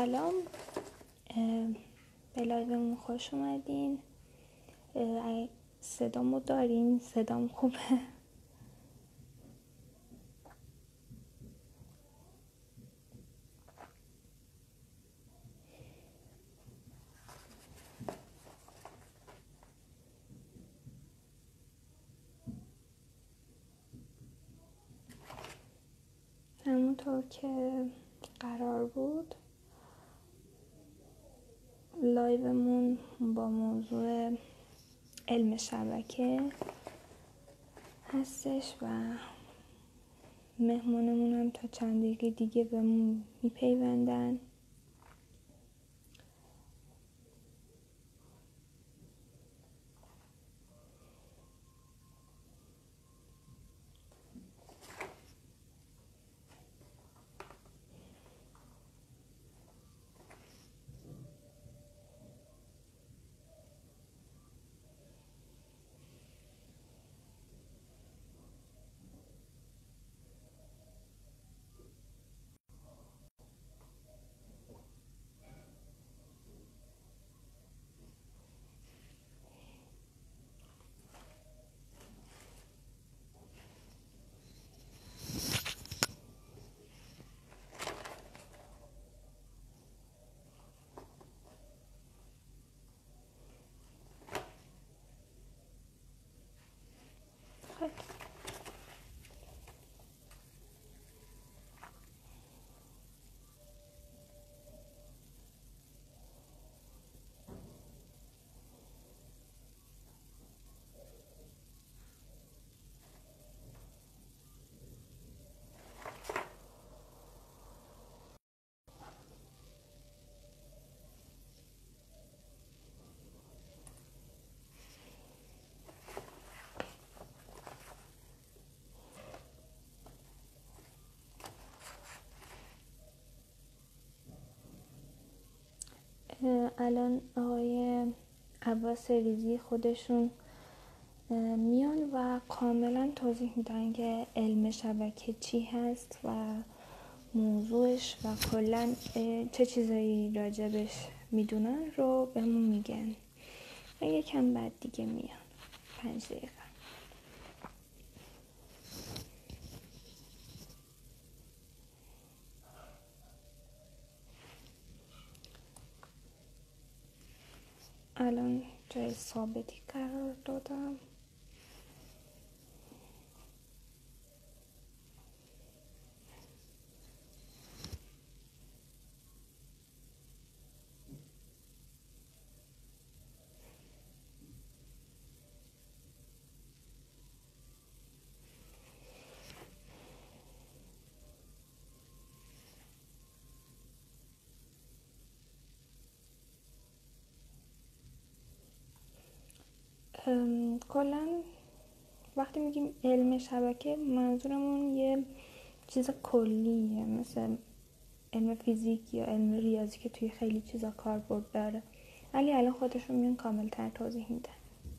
سلام. به لایومون خوش اومدین. اگه صدامو دارین؟ صدام خوبه؟ همونطور که قرار بود لایومون با موضوع علم شبکه هستش و مهمونمون هم تا چند دقیقه دیگه بهمون میپیوندن. الان آقای عباس ریزی خودشون میان و کاملا توضیح میدن که علم شبکه چی هست و موضوعش و کلا چه چیزایی راجبش میدونن رو بهمون میگن و یکم بعد دیگه میان 5 دقیقه. الان جای ثابتی قرار دادم. کلا وقتی میگیم علم شبکه منظورمون یه چیز کلیه، مثل علم فیزیک یا علم ریاضی که توی خیلی چیزا کاربرد داره، ولی الان خودشون میان کاملتر توضیح میدن.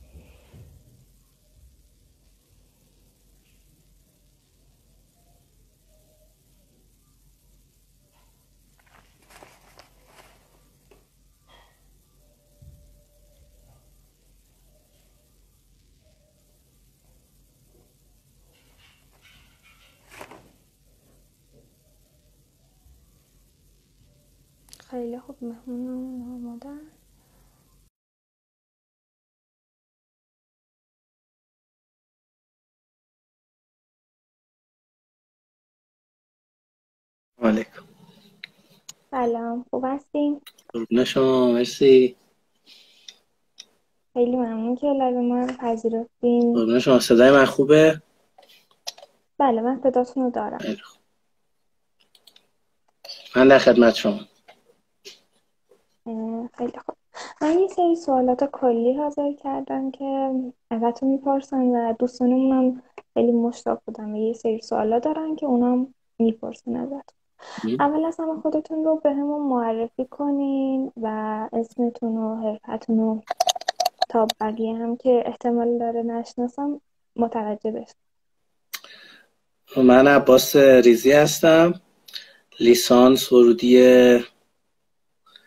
خیلی خوب، مهمونمون آمادن. علیکم. سلام، خوب هستین؟ قربون شما، مرسی. خیلی ممنون که لازم ما رو پذیرفتین. قربون شما، صدای من خوبه؟ بله، من صداتون رو دارم. خیلی خوب. من در خدمت شما. خیلی خوب. من یه سری سوالات کلی حاضر کردم که ازتون میپرسن و دوستانمون هم خیلی مشتاق بودن و یه سری سوالا دارن که اونا هم میپرسن ازتون. اول از همه خودتون رو به همون معرفی کنین و اسمتون و حرفتون رو تا بقیه هم که احتمال داره نشناسم متوجه بشن. من عباس ریزی هستم، لیسانس ورودی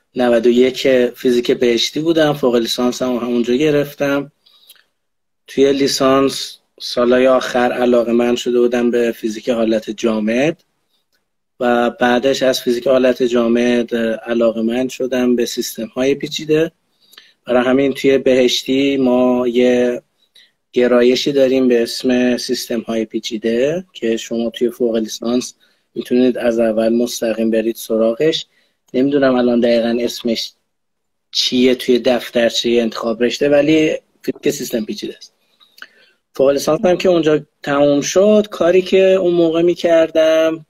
91 فیزیک بهشتی بودم، فوق لیسانس هم همونجا گرفتم. توی لیسانس سالهای آخر علاقه‌مند شده بودم به فیزیک حالت جامد و بعدش از فیزیک حالت جامد علاقه‌مند شدم به سیستم‌های پیچیده. برای همین توی بهشتی ما یه گرایشی داریم به اسم سیستم‌های پیچیده که شما توی فوق لیسانس میتونید از اول مستقیم برید سراغش. نمیدونم الان دقیقاً اسمش چیه توی دفترچه انتخاب رشته، ولی فیزیک سیستم پیچیده است. فوق لیسانس هم که اونجا تموم شد، کاری که اون موقع میکردم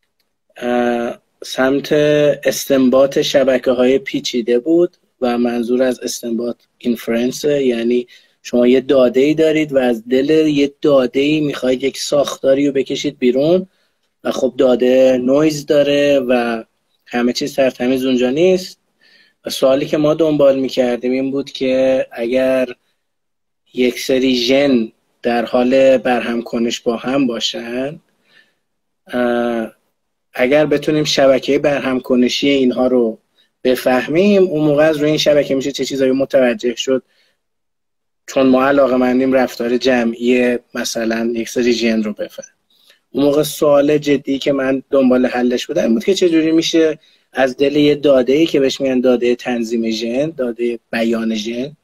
سمت استنباط شبکه‌های پیچیده بود و منظور از استنباط اینفرنس، یعنی شما یه داده‌ای دارید و از دل یه داده‌ای میخواید یک ساختاری رو بکشید بیرون و خب داده نویز داره و همه چیز ترتمیز اونجا نیست. و سوالی که ما دنبال میکردیم این بود که اگر یک سری ژن در حال برهم کنش با هم باشن، اگر بتونیم شبکه برهم کنشی اینها رو بفهمیم، اون موقع از روی این شبکه میشه چه چیزایی متوجه شد. چون ما علاقه‌مندیم رفتار جمعی مثلا یک سری ژن رو بفهم. اون موقع سوال جدی که من دنبال حلش بودم بود که چجوری میشه از دل یه داده‌ای که بهش میگن داده تنظیم ژن، داده بیان ژن،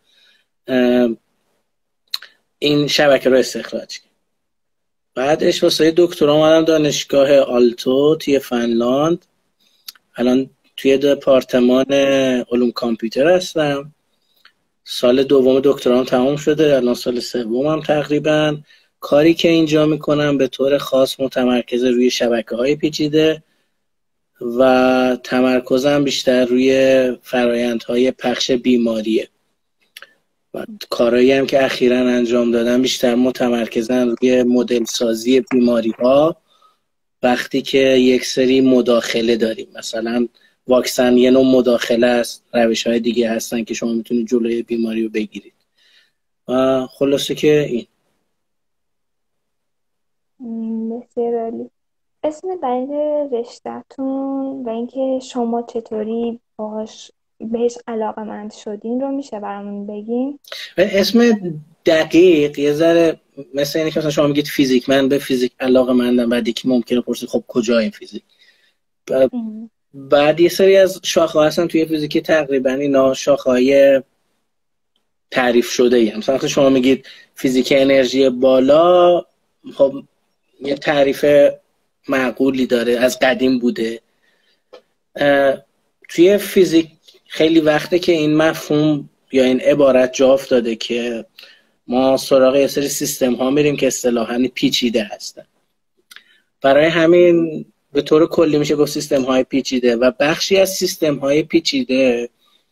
این شبکه رو استخراج کرد. بعدش واسه دکترا اومدم دانشگاه آلتو توی فنلاند. الان توی دپارتمان علوم کامپیوتر هستم. سال دوم دکترام تمام شده، الان سال سومم تقریبا. کاری که اینجا میکنم به طور خاص متمرکز روی شبکه‌های پیچیده و تمرکزم بیشتر روی فرآیندهای پخش بیماریه. و کارهایی هم که اخیراً انجام دادم بیشتر متمرکزن روی مدل سازی بیماری ها وقتی که یک سری مداخله داریم. مثلا واکسن یه نوع مداخله است، روش های دیگه هستن که شما میتونید جلوی بیماری رو بگیرید. و خلاصه که این بسیار عالی. اسم دلیل رشته‌تون و اینکه شما چطوری بهش علاقه‌مند شدین رو میشه برامون بگین؟ اسم دقیق یه ذره مثل اینه که مثلا شما میگید فیزیک، من به فیزیک علاقه‌مندم، بعد یکی ممکنه پرسید خب کجا این فیزیک. بعد یه سری از شاخه‌ها هستن توی فیزیک، تقریبا اینا شاخه‌های تعریف شده ای. مثلا شما میگید فیزیک انرژی بالا، خب یه تعریف معقولی داره، از قدیم بوده. توی فیزیک خیلی وقته که این مفهوم یا این عبارت جا افتاده که ما سراغ یه سری سیستم ها میریم که اصطلاحاً پیچیده هستن. برای همین به طور کلی میشه گفت سیستم های پیچیده و بخشی از سیستم های پیچیده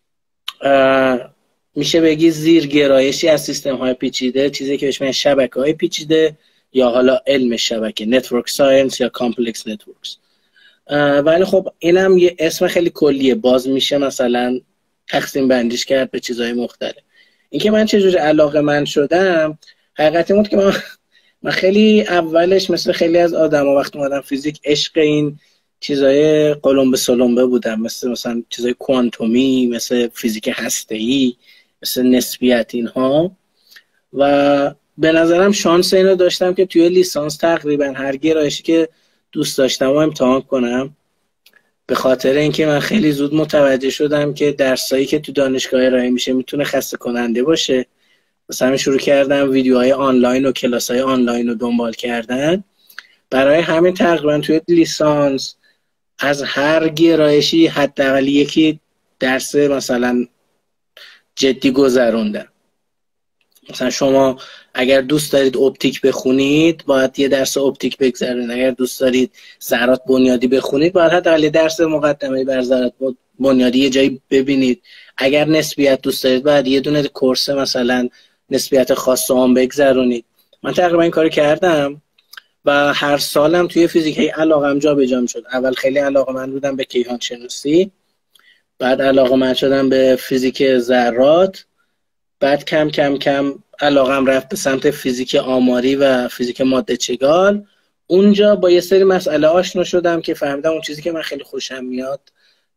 میشه بگی زیرگرایشی از سیستم های پیچیده، چیزی که بهش میگن شبکه های پیچیده یا حالا علم شبکه، نتورک ساینس یا کامپلکس نتورکس. ولی خب اینم یه اسم خیلی کلیه، باز میشه مثلا تقسیم بندیش کرد به چیزهای مختلف. اینکه من چجوری علاقه‌مند شدم، حقیقتی بود که من خیلی اولش مثل خیلی از آدما وقتی اومدم فیزیک عشق این چیزای قلمبه سلمبه بودم، مثلا چیزای کوانتومی، مثل فیزیک هسته‌ای، مثل نسبیت اینها. و به نظرم شانس اینو داشتم که توی لیسانس تقریبا هر گرایشی که دوست داشتم رو امتحان کنم، به خاطر اینکه من خیلی زود متوجه شدم که درسایی که تو دانشگاه ارائه میشه میتونه خسته کننده باشه. مثلا شروع کردم ویدیوهای آنلاین و کلاس‌های آنلاین رو دنبال کردن. برای همین تقریبا توی لیسانس از هر گرایشی حداقل یکی درس مثلا جدی گذروندم. مثلا شما اگر دوست دارید اپتیک بخونید باید یه درس اپتیک بگذرونید، اگر دوست دارید ذرات بنیادی بخونید باید حداقل درس مقدمه بر ذرات بنیادی یه جایی ببینید، اگر نسبیت دوست دارید باید یه دونه کورس مثلا نسبیت خاص عام بگذرونید. من تقریبا این کارو کردم و هر سالم توی فیزیک علاقم جابجا شد. اول خیلی علاقه‌مند بودم به کیهان شناسی، بعد علاقه‌مند شدم به فیزیک ذرات، بعد کم کم کم علاقم رفت به سمت فیزیک آماری و فیزیک ماده چگال. اونجا با یه سری مسئله آشنا شدم که فهمیدم اون چیزی که من خیلی خوشم میاد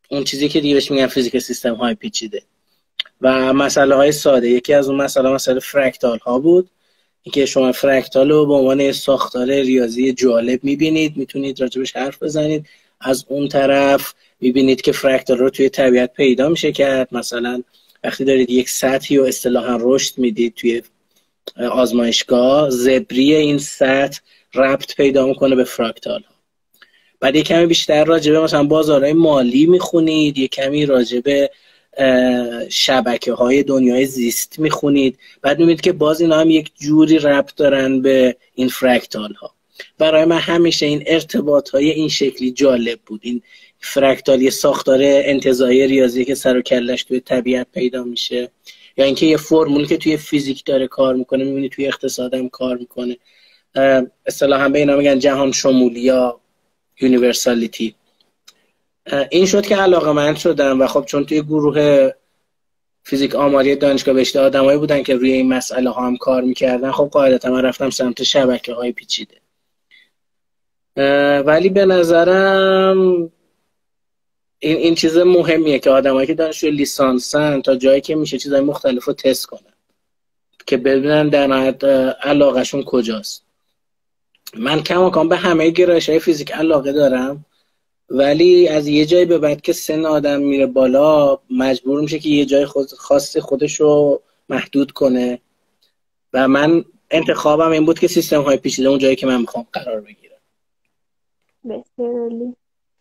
اون چیزی که دیگه بهش میگن فیزیک سیستم های پیچیده و مسئله های ساده. یکی از اون مسئله فرکتال ها بود، اینکه شما فرکتال رو به عنوان ساختار ریاضی جالب میبینید، میتونید راجبش حرف بزنید. از اون طرف میبینید که فرکتال رو توی طبیعت پیدا میشه کرد. مثلا وقتی دارید یک سطحی رو اصطلاحاً رشد میدید توی آزمایشگاه، زبری این سطح ربط پیدا میکنه به فرکتال ها. بعد یک کمی بیشتر راجبه مثلا بازارهای مالی میخونید، یک کمی راجبه شبکه های دنیای زیست میخونید، بعد میبینید که باز اینا هم یک جوری ربط دارن به این فرکتال ها. برای من همیشه این ارتباط های این شکلی جالب بود. این فرکتال یه ساختار انتزاعی ریاضی که سر و کلش توی طبیعت پیدا میشه، یا اینکه یه فرمول که توی فیزیک داره کار میکنه میبینید توی اقتصاد هم کار میکنه. اصطلاحاً به اینا میگن جهان شمولی یا یونیورسالیتی. این شد که علاقه‌مند شدم و خب چون توی گروه فیزیک آماری دانشگاه بهشته آدمایی بودن که روی این مسئله ها هم کار میکردن، خب قاعدتا من رفتم سمت شبکه های پیچیده. ولی به نظرم این چیز مهمیه که آدمایی که دانشجوی لیسانسن تا جایی که میشه چیزهای مختلف رو تست کنن که ببینن در نهایت علاقهشون کجاست. من کماکان به همه گرایش‌های فیزیک علاقه دارم، ولی از یه جایی به بعد که سن آدم میره بالا مجبور میشه که یه جای خاص خودش رو محدود کنه و من انتخابم این بود که سیستم های پیچیده اون جایی که من میخوام قرار بگیرم. بسیار عالی.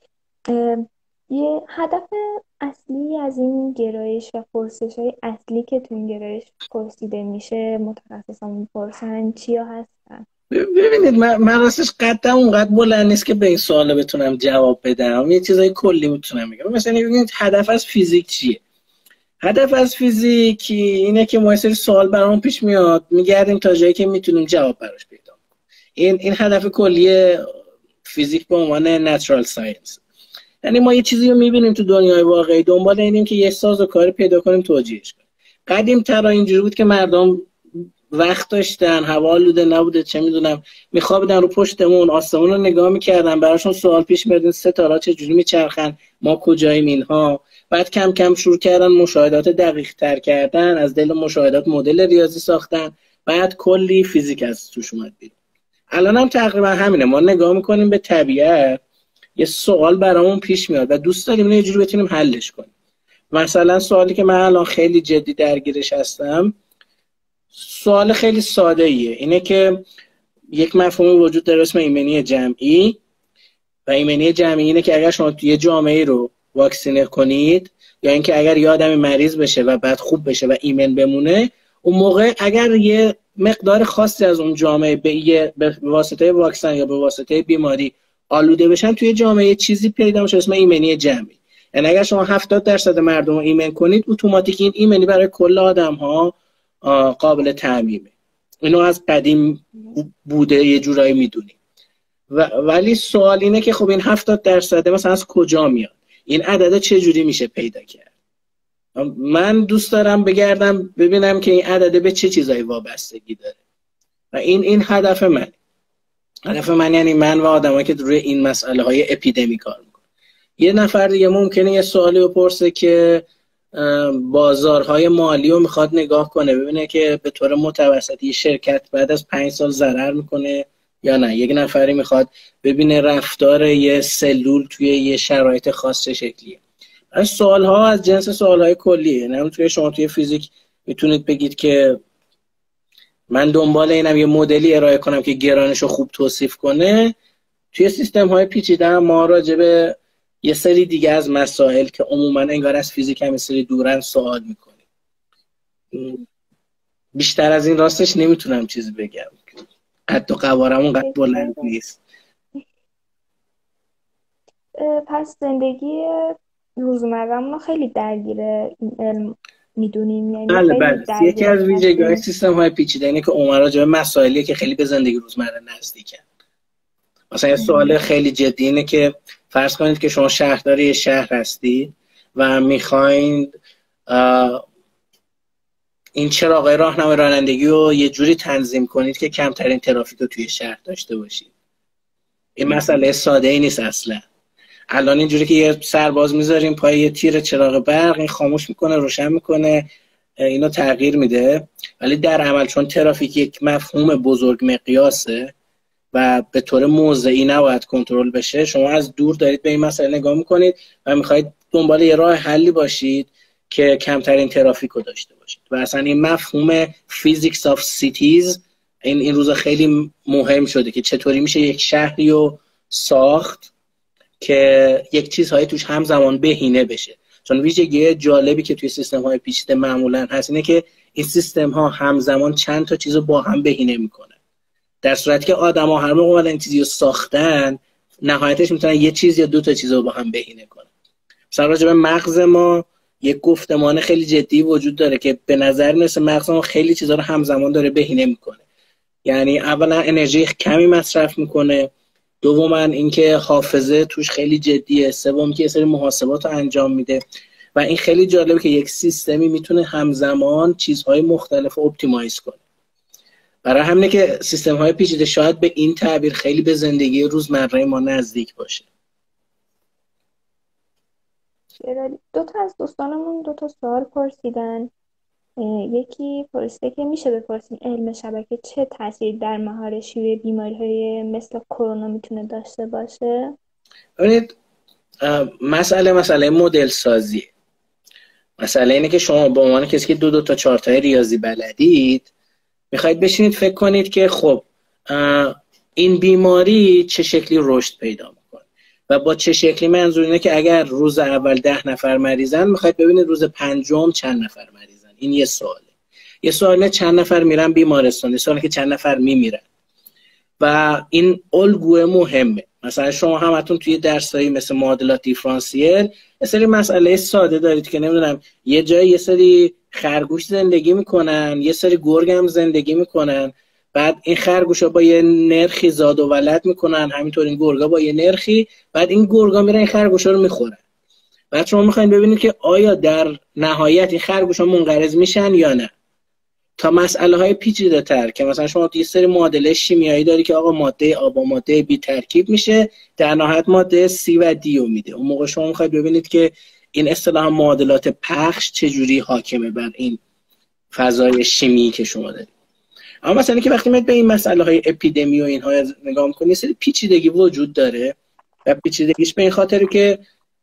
یه هدف اصلی از این گرایش و پرسش‌های اصلی که تو این گرایش پرسیده میشه متخصصان میپرسن چیا هستن؟ ببینید من راستش قدم اونقدر بلند نیست که به این سوال بتونم جواب بدم. یه چیزای کلی میتونم بگم. مثلا ببینید هدف از فیزیک چیه؟ هدف از فیزیک اینه که ما یه سری سوال برامون پیش میاد، میگردیم تا جایی که میتونیم جواب براش پیدا کنیم. این هدف کلی فیزیک به عنوان نچرال ساینس. یعنی ما یه چیزی رو میبینیم تو دنیای واقعی، دنبال اینیم که یه سازوکاری پیدا کنیم توجیهش کنیم. قدیم‌تر اینجوری بود که مردم وقت داشتن، هوا آلوده نبوده، چه میدونم، میخوابیدن رو پشتمون، آسمون رو نگاه میکردن، براشون سوال پیش میاد ستاره چجوری میچرخن، ما کجاییم اینها. بعد کم کم شروع کردن مشاهدات دقیق تر کردن، از دل مشاهدات مدل ریاضی ساختن، بعد کلی فیزیک از توش اومد بیرون. الان هم تقریبا همینه، ما نگاه میکنیم به طبیعت، یه سوال برامون پیش میاد و دوست داریم اینو یه جوری بتونیم حلش کنیم. مثلا سوالی که من الان خیلی جدی درگیرش هستم، سوال خیلی ساده ایه، اینه که یک مفهومی وجود داره اسم ایمنی جمعی و ایمنی جمعی اینه که اگر شما یه جامعه رو واکسینه کنید یا اینکه اگر یه آدمی مریض بشه و بعد خوب بشه و ایمن بمونه، اون موقع اگر یه مقدار خاصی از اون جامعه به واسطه واکسن یا به واسطه بیماری آلوده بشن، توی جامعه چیزی پیدا میشه اسم ایمنی جمعی. یعنی اگر شما 70% مردم رو ایمن کنید، اتوماتیک این ایمنی برای کل آدم‌ها قابل تعمیمه. اینو از قدیم بوده، یه جورایی میدونیم. ولی سوال اینه که خب این 70% مثلا از کجا میاد؟ این عدد چه جوری میشه پیدا کرد؟ من دوست دارم بگردم ببینم که این عدد به چه چیزایی وابستگی داره و این هدف من. هدف من یعنی من و آدمایی که روی این مسئله های اپیدمی کار میکنن. یه نفر دیگه ممکنه یه سوالی بپرسه که بازارهای مالی رو میخواد نگاه کنه، ببینه که به طور متوسطی شرکت بعد از 5 سال ضرر میکنه یا نه. یک نفری میخواد ببینه رفتار یه سلول توی یه شرایط خاص چه شکلیه. از سوالها از جنس سوالهای کلیه. نمیتونه شما توی فیزیک میتونید بگید که من دنبال اینم یه مدلی ارائه کنم که گرانش رو خوب توصیف کنه. توی سیستم های پیچیده ما راجع به یه سری دیگه از مسائل که عموما انگار از فیزیک هم یه سری دورن سوال میکنیم. بیشتر از این راستش نمیتونم چیزی بگم، قد و قوارمون قد بلند نیست. پس زندگی روزمره‌مون رو خیلی درگیر این علم میدونیم. یعنی بله. یکی از ویژگی‌های سیستم های پیچیده اینه که عموما راجع به مسائلی که خیلی به زندگی روزمره نزدیکن. مثلا یه سوال خیلی جدی اینه که فرض کنید که شما شهردار یه شهر هستی و میخواین این چراغ‌های راهنمای رانندگی رو یه جوری تنظیم کنید که کمترین ترافیک رو توی شهر داشته باشید. این مسئله ساده ای نیست اصلا. الان اینجوری که یه سرباز میذاریم پای یه تیر چراغ برق، این خاموش میکنه روشن میکنه، اینو تغییر میده. ولی در عمل چون ترافیک یک مفهوم بزرگ مقیاسه و به طور موضعی نباید کنترل بشه، شما از دور دارید به این مسئله نگاه میکنید و میخواید دنبال یه راه حلی باشید که کمترین ترافیک رو داشته باشید. و اصلا این مفهوم فیزیکس آف سیتیز این روزا خیلی مهم شده که چطوری میشه یک شهری رو ساخت که یک چیزهای توش همزمان بهینه بشه. چون ویژگی جالبی که توی سیستم های پیچیده معمولا هست اینه که این سیستم ها همزمان چند تا چیز رو با هم بهینه میکنن، در صورتی که آدم ها هر موقع اومدن این چیزی رو ساختن نهایتش میتونن یه چیز یا دو تا چیز رو با هم بهینه کنن. مثلا راجع به مغز ما یک گفتمان خیلی جدی وجود داره که به نظر میرسه مغز ما خیلی چیزا رو همزمان داره بهینه میکنه. یعنی اولا انرژی کمی مصرف میکنه، دوما اینکه حافظه توش خیلی جدیه، سوم که یه سری محاسبات رو انجام میده. و این خیلی جالبه که یک سیستمی میتونه همزمان چیزهای مختلف رو اپتیمایز کنه. برای همینه که سیستم های پیچیده شاید به این تعبیر خیلی به زندگی روزمره ما نزدیک باشه. دو تا از دوستانمون دو تا سوال پرسیدن. یکی پرسیده که میشه بپرسیم علم شبکه چه تاثیر در مهار شیوع بیماری‌های مثل کرونا میتونه داشته باشه؟ ببینید مسئله مدل سازی. مسئله اینه که شما به عنوان کسی که دو تا چهار تا ریاضی بلدید میخواید بشینید فکر کنید که خب این بیماری چه شکلی رشد پیدا میکنه و با چه شکلی. منظور اینه که اگر روز اول 10 نفر مریضن میخواید ببینید روز پنجم چند نفر مریضن. این یه سواله. یه سواله چند نفر میرن بیمارستان، یه سواله که چند نفر میمیرن. و این الگوی مهمه. مثلا شما همتون توی درسایی مثل معادلات دیفرانسیل یه سری مسئله ساده دارید که نمیدونم یه جای یه سری خرگوش زندگی میکنن، یه سری گرگ هم زندگی میکنن، بعد این خرگوشا با یه نرخی زاد و ولد میکنن، همینطور این گرگا با یه نرخی، بعد این گرگا میرن این خرگوشا رو میخورن. بعد شما میخواین ببینید که آیا در نهایت این خرگوشا منقرض میشن یا نه. تا مسئله های پیچیده تر که مثلا شما یه سری معادله شیمیایی داری که آقا ماده آ با ماده بی ترکیب میشه، در نهایت ماده C و D رو میده. اون موقع شما میخواید ببینید که این اصطلاح معادلات پخش چجوری حاکمه بر این فضای شیمی که شما دارید. اما مثلا که وقتی میاد به این مسئله های اپیدمی و اینها نگاه میکنید، یه سری پیچیدگی وجود داره و پیچیدگیش به این خاطره که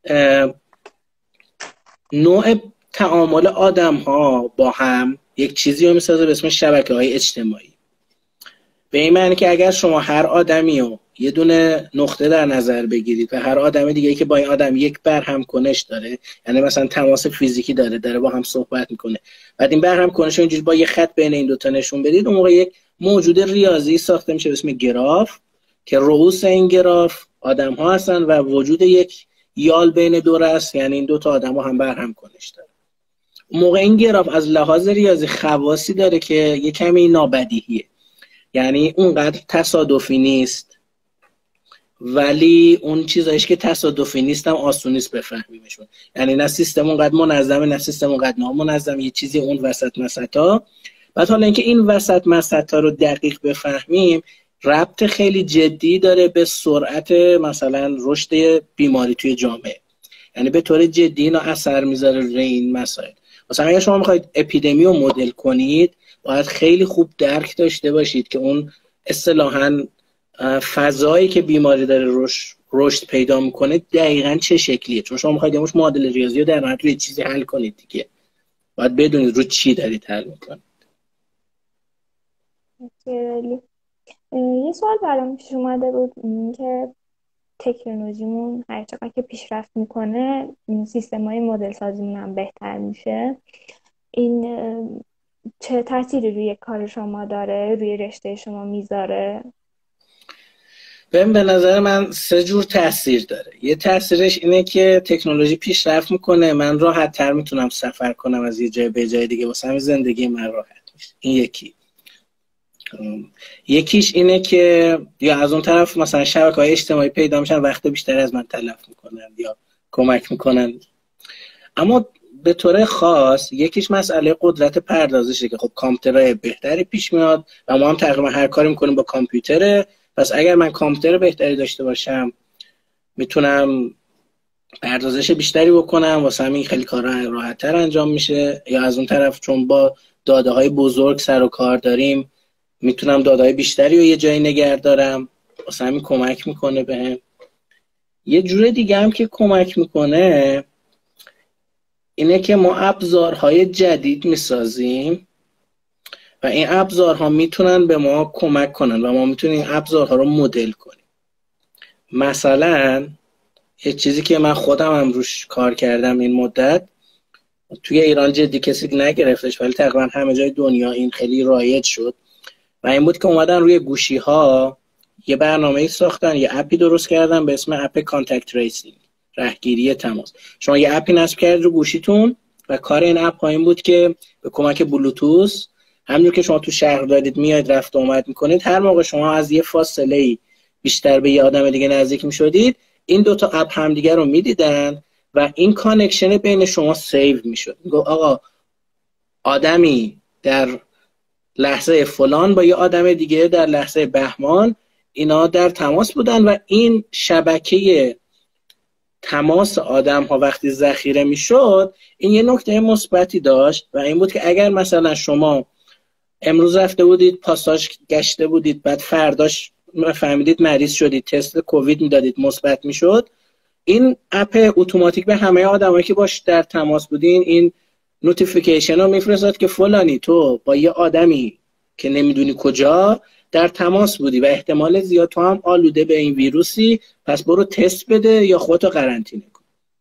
نوع تعامل آدم ها با هم یک چیزی رو میسازه به اسم شبکه‌های اجتماعی. به این معنی که اگر شما هر آدمی رو یه دونه نقطه در نظر بگیرید و هر آدم دیگه‌ای که با این آدم یک برهم کنش داره، یعنی مثلا تماس فیزیکی داره با هم صحبت میکنه، بعد این برهم کنش رو اینجوری با یه خط بین این دوتا نشون بدید، اون موقع یک موجود ریاضی ساخته میشه به اسم گراف که رؤوس این گراف آدم ها هستن و وجود یک یال بین دور است، یعنی این دوتا آدم ها هم برهم کنش داره. موقع این گراف از لحاظ ریاضی خواصی داره که یه کمی نابدیهیه، یعنی اونقدر تصادفی نیست، ولی اون چیزایش که تصادفی نیست هم آسون نیست بفهمیمشون. یعنی نه سیستم اونقدر منظمه نه سیستم اونقدر نامنظم، یه چیزی اون وسط مسطا. بعد حالا اینکه این وسط مسطا رو دقیق بفهمیم ربط خیلی جدی داره به سرعت مثلا رشد بیماری توی جامعه، یعنی به طور جدی اینا اثر میذاره روی این مسائل. مثلا اگه شما میخواید اپیدمی رو مدل کنید باید خیلی خوب درک داشته باشید که اون اصطلاحاً فضایی که بیماری داره رشد پیدا میکنه دقیقاً چه شکلیه. چون شما میخواید یه معادله ریاضی رو در نهایت روی چیزی حل کنید دیگه، باید بدونید رو چی دارید حل میکنید. یه سوال برام پیش اومده بود که تکنولوژیمون هر چقدر که پیشرفت میکنه سیستم‌های مدل سازیمون هم بهتر میشه. این چه تأثیری روی کار شما داره، روی رشته شما میذاره؟ به نظر من 3 جور تاثیر داره. یه تاثیرش اینه که تکنولوژی پیشرفت میکنه، من راحت تر میتونم سفر کنم از یه جای به جای دیگه، واسه همین زندگی من راحت میشه. این یکی. یکیش اینه که یا از اون طرف مثلا شبکه‌های اجتماعی پیدا میشن وقت بیشتر از من تلف میکنن یا کمک میکنن. اما به طور خاص یکیش مسئله قدرت پردازشه که خب کامپیوترهای بهتری پیش میاد و ما هم تقریبا هر کاری میکنیم با کامپیوتره. پس اگر من کامپیوتر بهتری داشته باشم میتونم پردازش بیشتری بکنم، واسه همین خیلی کارا راحت‌تر انجام میشه. یا از اون طرف چون با داده‌های بزرگ سر و کار داریم میتونم داده‌های بیشتری رو یه جایی نگه دارم، واسه همین کمک میکنه بهم. یه جور دیگه هم که کمک میکنه اینه که ما ابزارهای جدید میسازیم و این ابزارها میتونن به ما کمک کنن و ما میتونیم این ابزارها رو مدل کنیم. مثلا یه چیزی که من خودم هم روش کار کردم این مدت، توی ایران جدی کسی نگرفتش ولی تقریبا همه جای دنیا این خیلی رایج شد و این بود که اومدن روی گوشی ها یه برنامه‌ای ساختن، یه اپی درست کردن به اسم اپ کانتکت ریسینگ، رهگیری تماس. شما یه اپی نصب کردید رو گوشیتون و کار این اپ این بود که به کمک بلوتوث، همونجور که شما تو شهر دارید میاد رفت و آمد میکنید، هر موقع شما از یه فاصله‌ای بیشتر به یه آدم دیگه نزدیک میشدید، این دوتا اپ همدیگه رو میدیدن و این کانکشن بین شما سیو میشد. میگه آقا آدمی در لحظه فلان با یه آدم دیگه در لحظه بهمان اینا در تماس بودن و این شبکه تماس آدم ها وقتی ذخیره میشد این یه نکته مثبتی داشت و این بود که اگر مثلا شما امروز رفته بودید پاساژ گشته بودید بعد فرداش فهمیدید مریض شدید، تست کووید میدادید مثبت میشد، این اپ اتوماتیک به همه آدمایی که باش در تماس بودین این نوتیفیکیشن رو میفرستاد که فلانی تو با یه آدمی که نمیدونی کجا در تماس بودی و احتمال زیاد تو هم آلوده به این ویروسی، پس برو تست بده یا خودتو قرنطینه کن.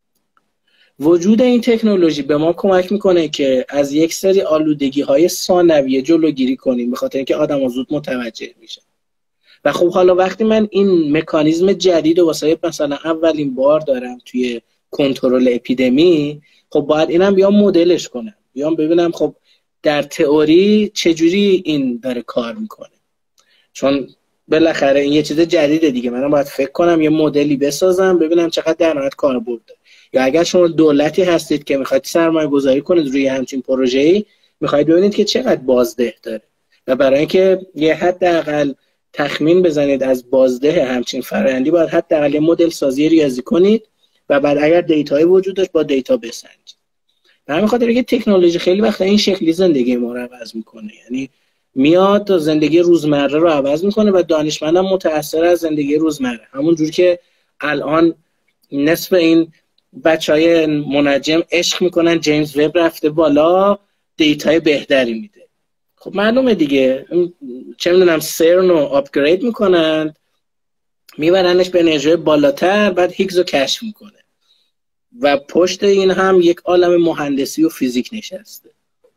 وجود این تکنولوژی به ما کمک میکنه که از یک سری آلودگی های ثانویه جلوگیری کنیم، به خاطر اینکه آدم‌ها زود متوجه میشن. و خب حالا وقتی من این مکانیزم جدید و واسه مثلا اولین بار دارم توی کنترل اپیدمی، خب باید اینم بیام مدلش کنم، بیام ببینم خب در تئوری چجوری این داره کار میکنه، چون بالاخره این یه چیز جدیده دیگه، منم باید فکر کنم یه مدلی بسازم ببینم چقدر در نهایت کاربرد داره. یا اگر شما دولتی هستید که میخواید سرمایه گذاری کنید روی همچین پروژه‌ای، میخواید ببینید که چقدر بازده داره و برای اینکه یه حداقل تخمین بزنید از بازده همچین فرآیندی، باید حداقل یه مدل سازی ریاضی کنید و بعد اگر دیتایی وجود داشت با دیتا بسنجید. به همین خاطر که تکنولوژی خیلی وقتا این شکلی زندگی ما رو عوض میکنه، یعنی میاد تا زندگی روزمره رو عوض میکنه و دانشمندم متأثر از زندگی روزمره، همون جور که الان نصف این بچهای منجم عشق میکنن جیمز وب رفته بالا دیتای بهتری میده. خب معلومه دیگه، چه میدونم سرن رو آپگرید میکنن میبرنش به انرژی بالاتر، بعد هیگز رو کشف میکنه و پشت این هم یک عالم مهندسی و فیزیک نشسته.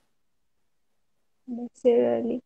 بسیار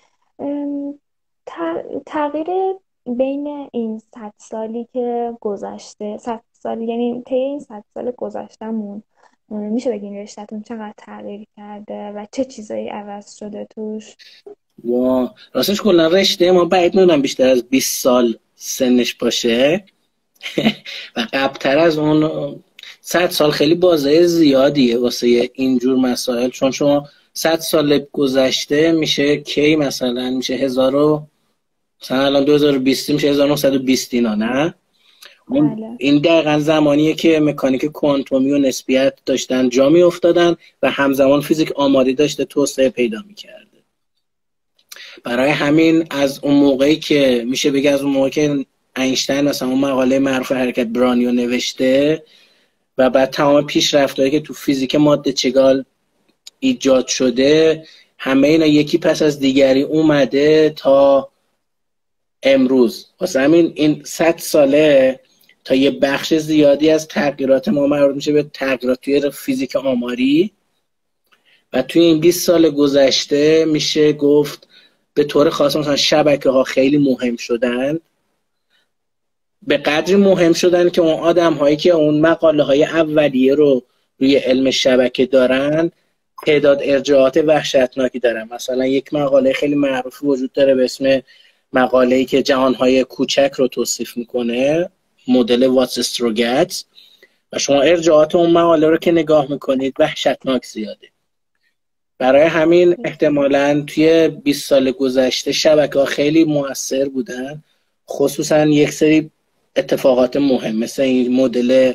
تغییر بین این 100 سالی که گذشته، 100 سال یعنی طی این 100 سال گذشتمون، میشه بگین رشته‌تون چقدر تغییر کرده و چه چیزایی عوض شده توش؟ و راستش کلا رشته ما بعید میدونم بیشتر از 20 سال سنش باشه و قبل‌تر از اون 100 سال خیلی بازه زیادیه واسه اینجور مسائل، چون شما 100 سال گذشته میشه کی؟ مثلا میشه 1000 مثلا الان 2020 میشه 1920 اینا، نه؟ این دقیقا زمانیه که مکانیک کوانتومی و نسبیت داشتن جا می افتادن و همزمان فیزیک آماری داشته توسعه پیدا میکرده. برای همین از اون موقعی که میشه بگه از اون موقعی که اینشتین مثلا اون مقاله معروف حرکت برانیو نوشته و بعد تمام پیشرفتایی که تو فیزیک ماده چگال ایجاد شده، همه اینا یکی پس از دیگری اومده تا امروز. واسه همین این 100 ساله تا یه بخش زیادی از تغییرات ما مربوط میشه به تغییرات توی فیزیک آماری و توی این 20 سال گذشته میشه گفت به طور خاص مثلا شبکه ها خیلی مهم شدن، به قدری مهم شدن که اون آدم هایی که اون مقاله های اولیه رو روی علم شبکه دارن تعداد ارجاعات وحشتناکی دارن. مثلا یک مقاله خیلی معروف وجود داره به اسم مقاله‌ای که جهان‌های کوچک رو توصیف میکنه، مدل واتس-استروگتس، و شما ارجاعات اون مقاله رو که نگاه میکنید وحشتناک زیاده. برای همین احتمالاً توی 20 سال گذشته شبکه‌ها خیلی مؤثر بودن، خصوصا یک سری اتفاقات مهم مثل این مدل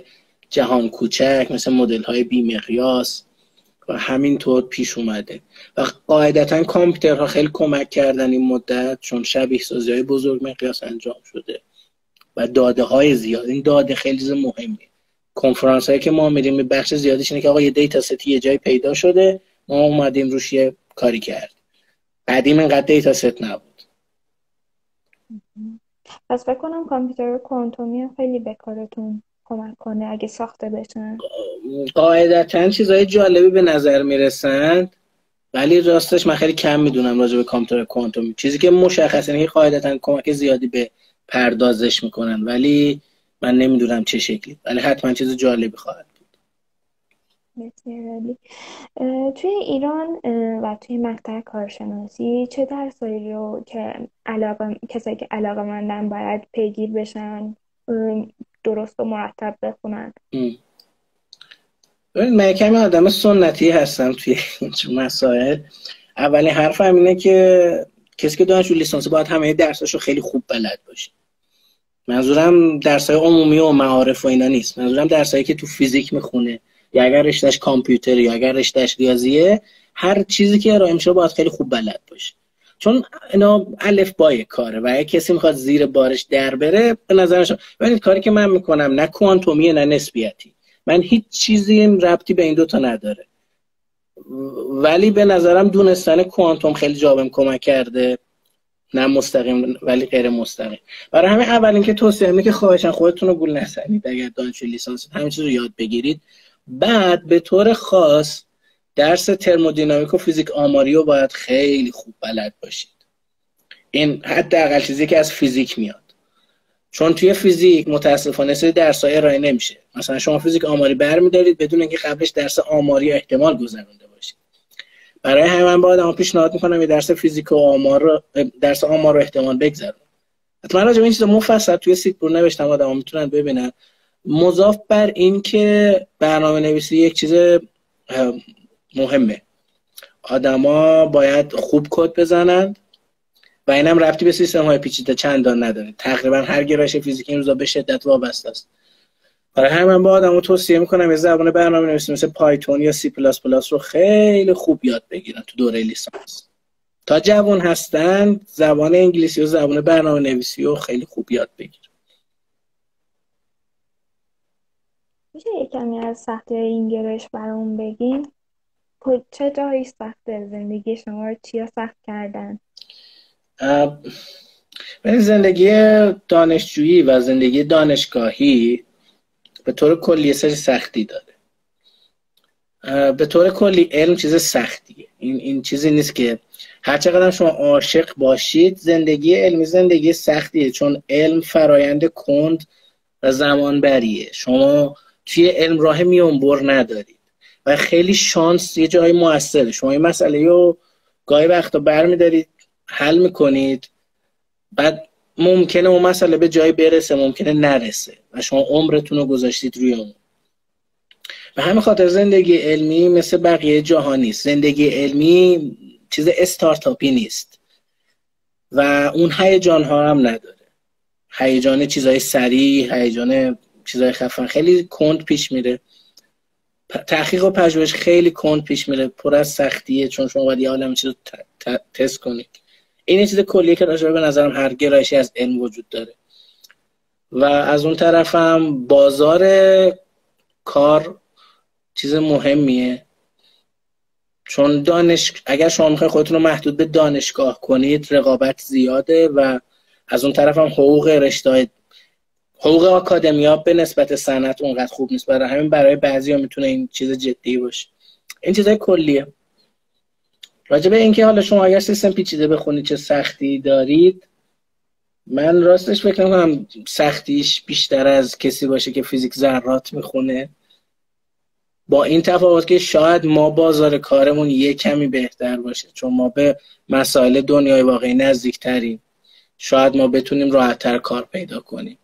جهان کوچک، مثل مدل های بی مقیاس و همینطور پیش اومده و قاعدتا کامپیوترها خیلی کمک کردن این مدت، چون شبیه سازی های بزرگ مقیاس انجام شده و داده های زیاد. این داده خیلی چیز مهمه. کنفرانس هایی که ما میریم بخش زیادش اینه که آقا یه دیتا ستی یه جای پیدا شده، ما اومدیم روش یه کاری کرد. قدیم اینقدر دیتا ست نبود. پس فکر کنم کامپیوتر کوانتومی هم خیلی به کارتون کمک کنه اگه ساخته بشن. قاعدتا چیزهای جالبی به نظر میرسند، ولی راستش من خیلی کم میدونم راجع به کامپیوتر کوانتومی. چیزی که مشخصه اینه که قاعدتا کمک زیادی به پردازش میکنن، ولی من نمیدونم چه شکلی، ولی حتما چیز جالبی خواهد بود. بسیار عالی. توی ایران و توی مقطع کارشناسی چه درسایی رو که کسایی که علاقه‌مندن باید پیگیر بشن، درست و مرتب بخونن؟ من کمی آدم سنتی هستم توی این مسائل. اولین حرفم اینه که کسی که دانشجو لیسانس باید همه درساشو خیلی خوب بلد باشه. منظورم درسای عمومی و معارف و اینا نیست، منظورم درسایی که تو فیزیک میخونه یا اگر رشتهش کامپیوتر یا اگر رشتهش ریاضیه، هر چیزی که ارائه میشه باید خیلی خوب بلد باشه، چون اینا الف بای کاره و اگه کسی میخواد زیر بارش در بره، به نظرش ببینید کاری که من میکنم نه کوانتومیه نه نسبیتی، من هیچ چیزی ربطی به این دوتا نداره، ولی به نظرم دونستن کوانتوم خیلی جا بهم کمک کرده، نه مستقیم ولی غیر مستقیم. برای همین اولین که توصیه میکنم که خواهشاً خودتون رو گول نزنید اگر دانشجو لیسانس همین چیز رو یاد بگیرید. بعد به طور خاص درس ترمودینامیک و فیزیک آماری رو باید خیلی خوب بلد باشید. این حداقل چیزی که از فیزیک میاد، چون توی فیزیک متاسفانه سری درس‌ها ارائه نمیشه. مثلا شما فیزیک آماری برمی‌دارید بدون اینکه قبلش درس آماری احتمال گذرونده باشید. برای همین من با آدم‌ها پیشنهاد می‌کنم یه درس فیزیک و درس آمار رو احتمال بگذرونید. حتما راجع به این چیزا مفصل توی سیت پور نوشتم، آدم‌ها میتونن ببینن. مضاف بر این که برنامه‌نویسی یک چیز مهمه، آدما باید خوب کد بزنند و اینم ربطی به سیستم‌های پیچیده چندان نداره. تقریبا هر گرایش فیزیکی این روزا به شدت وابسته است. برای همین من با آدمو توصیه میکنم یه زبان برنامه‌نویسی مثل پایتون یا سی پلاس پلاس رو خیلی خوب یاد بگیرن تو دوره لیسانس. تا جوان هستن زبان انگلیسی و زبان برنامه‌نویسی رو خیلی خوب یاد بگیرن. میشه یک کمی از سختی این گرایش برامون بگین؟ چه جایی سخته؟ زندگی شما رو چیا سخت کردن؟ زندگی دانشجویی و زندگی دانشگاهی به طور کلی سری سختی داره. به طور کلی علم چیز سختیه. این چیزی نیست که هر چقدر شما عاشق باشید، زندگی علمی زندگی سختیه، چون علم فرایند کند و زمان بریه. شما توی علم راه میانبر ندارید و خیلی شانس یه جایی موثره. شما این مسئله رو گاهی وقتا برمی‌دارید حل میکنید، بعد ممکنه اون مسئله به جایی برسه ممکنه نرسه و شما عمرتون رو گذاشتید روی اون. به همین خاطر زندگی علمی مثل بقیه جهان نیست. زندگی علمی چیز استارتاپی نیست و اون هیجان ها هم نداره. هیجان چیزای سریع، هیجان چیزای خفن خیلی کند پیش میره. تحقیق و پژوهش خیلی کند پیش میره، پر از سختیه، چون شما باید یه عالمه چیز رو تست کنید. این چیز کلیه که راجع به نظرم هر گرایشی از علم وجود داره. و از اون طرف هم بازار کار چیز مهمیه، چون اگر شما میخواید خودتون رو محدود به دانشگاه کنید رقابت زیاده و از اون طرف هم حقوق آکادمیا به نسبت صنعت اونقدر خوب نیست. برای همین برای بعضیا میتونه این چیز جدی باشه. این چیزای کلیه. راجع به اینکه حالا شما اگر سیستم پیچیده بخونید چه سختی دارید، من راستش فکر نمی‌کنم سختیش بیشتر از کسی باشه که فیزیک ذرات میخونه، با این تفاوت که شاید ما بازار کارمون یه کمی بهتر باشه، چون ما به مسائل دنیای واقعی نزدیک‌تریم، شاید ما بتونیم راحت‌تر کار پیدا کنیم.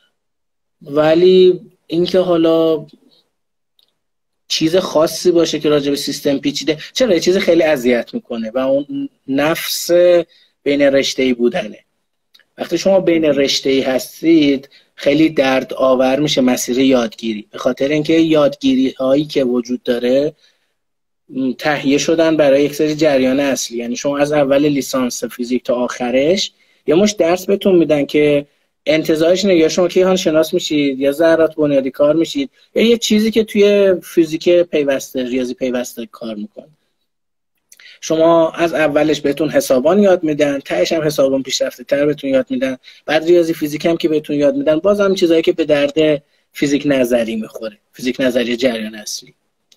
ولی اینکه حالا چیز خاصی باشه که راجع به سیستم پیچیده، چرا یه چیز خیلی اذیت میکنه و اون نفس بین رشته‌ای بودنه. وقتی شما بین رشته‌ای هستید خیلی درد آور میشه مسیر یادگیری، به خاطر اینکه یادگیری هایی که وجود داره تهیه شدن برای یک سری جریان اصلی. یعنی شما از اول لیسانس فیزیک تا آخرش یه مش درس بهتون میدن که انتظارش اینه یا شما کیهان شناس میشید یا ذرات بنیادی کار میشید یا یه چیزی که توی فیزیک پیوسته، ریاضی پیوسته کار میکنه. شما از اولش بهتون حسابان یاد میدن، تهش هم حسابان پیشرفته تر بهتون یاد میدن، بعد ریاضی فیزیک هم که بهتون یاد میدن بازم چیزایی که به درد فیزیک نظری میخوره، فیزیک نظری جریان اصلی.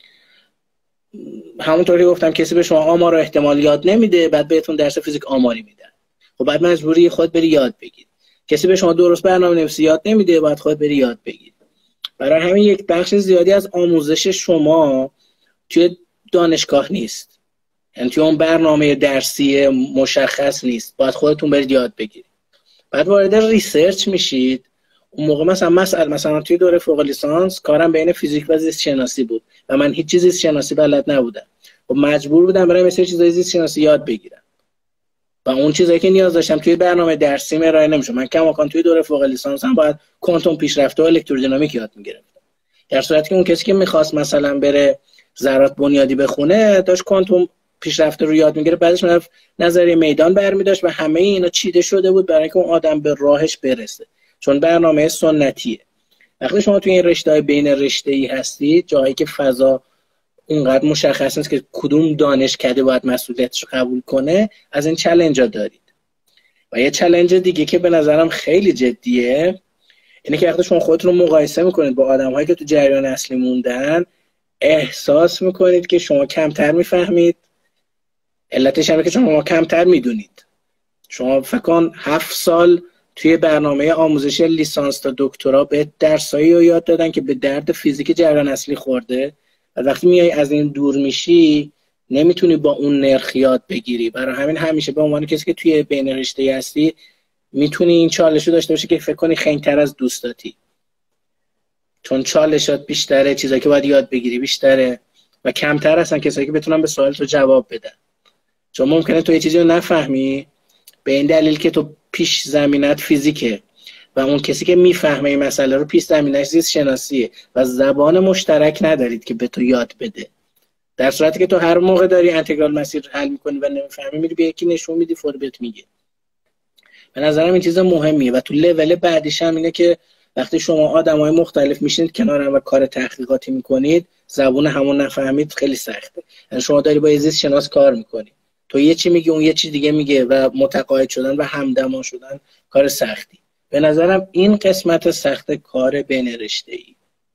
همونطور که گفتم کسی به شما آمار و احتمال یاد نمیده، بعد بهتون درس فیزیک آماری میدن، خب بعد مجبوری خود بری یاد بگیری. کسی به شما درست برنامه‌نویسی یاد نمیده، بعد خود بری یاد بگیری. برای همین یک بخش زیادی از آموزش شما توی دانشگاه نیست، یعنی توی اون برنامه درسی مشخص نیست، باید خودتون برید یاد بگیرید. بعد وارد ریسرچ میشید. اون موقع مثلا توی دوره فوق لیسانس کارم بین فیزیک و زیست شناسی بود و من هیچ چیزی زیست شناسی بلد نبودم و مجبور بودم برای مثل چیزای زیست شناسی یاد بگیرم و اون چیزایی که نیاز داشتم توی برنامه درسی ارائه نمیشد. من کماکان توی دوره فوق لیسانس هم باید کوانتوم پیشرفته و الکترودینامیک یاد میگرفتم، در صورتی که اون کسی که میخواست مثلا بره ذرات بنیادی بخونه داشت کوانتوم پیشرفته رو یاد میگیره، بعدش میرفت نظریه میدان برمی‌داشت و همه اینا چیده شده بود برای اینکه اون آدم به راهش برسه، چون برنامه سنتیه. وقتی شما توی این رشته‌های بین رشته‌ای هستید، جایی که فضا اونقدر مشخص نیست که کدوم دانشکده باید مسئولیتش رو قبول کنه، از این چالنجا دارید. و یه چالنج دیگه که به نظرم خیلی جدیه اینه که وقتی شما خودتون رو مقایسه میکنید با آدم‌هایی که تو جریان اصلی موندن، احساس میکنید که شما کمتر میفهمید. علتش اینه که شما کمتر میدونید. شما فکر کن 7 سال توی برنامه آموزش لیسانس تا دکترا به درسایی رو یاد دادن که به درد فیزیک جریان اصلی خورده و وقتی میای از این دور میشی نمیتونی با اون نرخ یاد بگیری. برای همین همیشه به عنوان کسی که توی بین رشته هستی میتونی این چالش رو داشته باشی که فکر کنی خنگ‌تر از دوستاتی، چون چالشات بیشتره، چیزایی که باید یاد بگیری بیشتره و کمتر هستن کسایی که بتونن به سوال تو جواب بدن. چون ممکنه تو یه چیزی رو نفهمی به این دلیل که تو پیش زمینت فیزیکه و اون کسی که میفهمه این مسئله رو پیش زمینش زیست شناسیه و زبان مشترک ندارید که به تو یاد بده. در صورتی که تو هر موقع داری انتگرال مسیر حل میکنی و نمیفهمی میری به یکی نشون میدی فور بهت میگه. به نظرم این چیز مهمیه و تو لول بعدیش هم اینه که وقتی شما آدمای مختلف میشینید کنار هم و کار تحقیقاتی میکنید، زبون همون نفهمید خیلی سخته. یعنی شما داری با زیست شناس کار میکنی، تو یه چی میگی اون یه چی دیگه میگه و متقاعد شدن و همدمان شدن کار سختی. به نظرم این قسمت سخت کار بین رشته‌ای.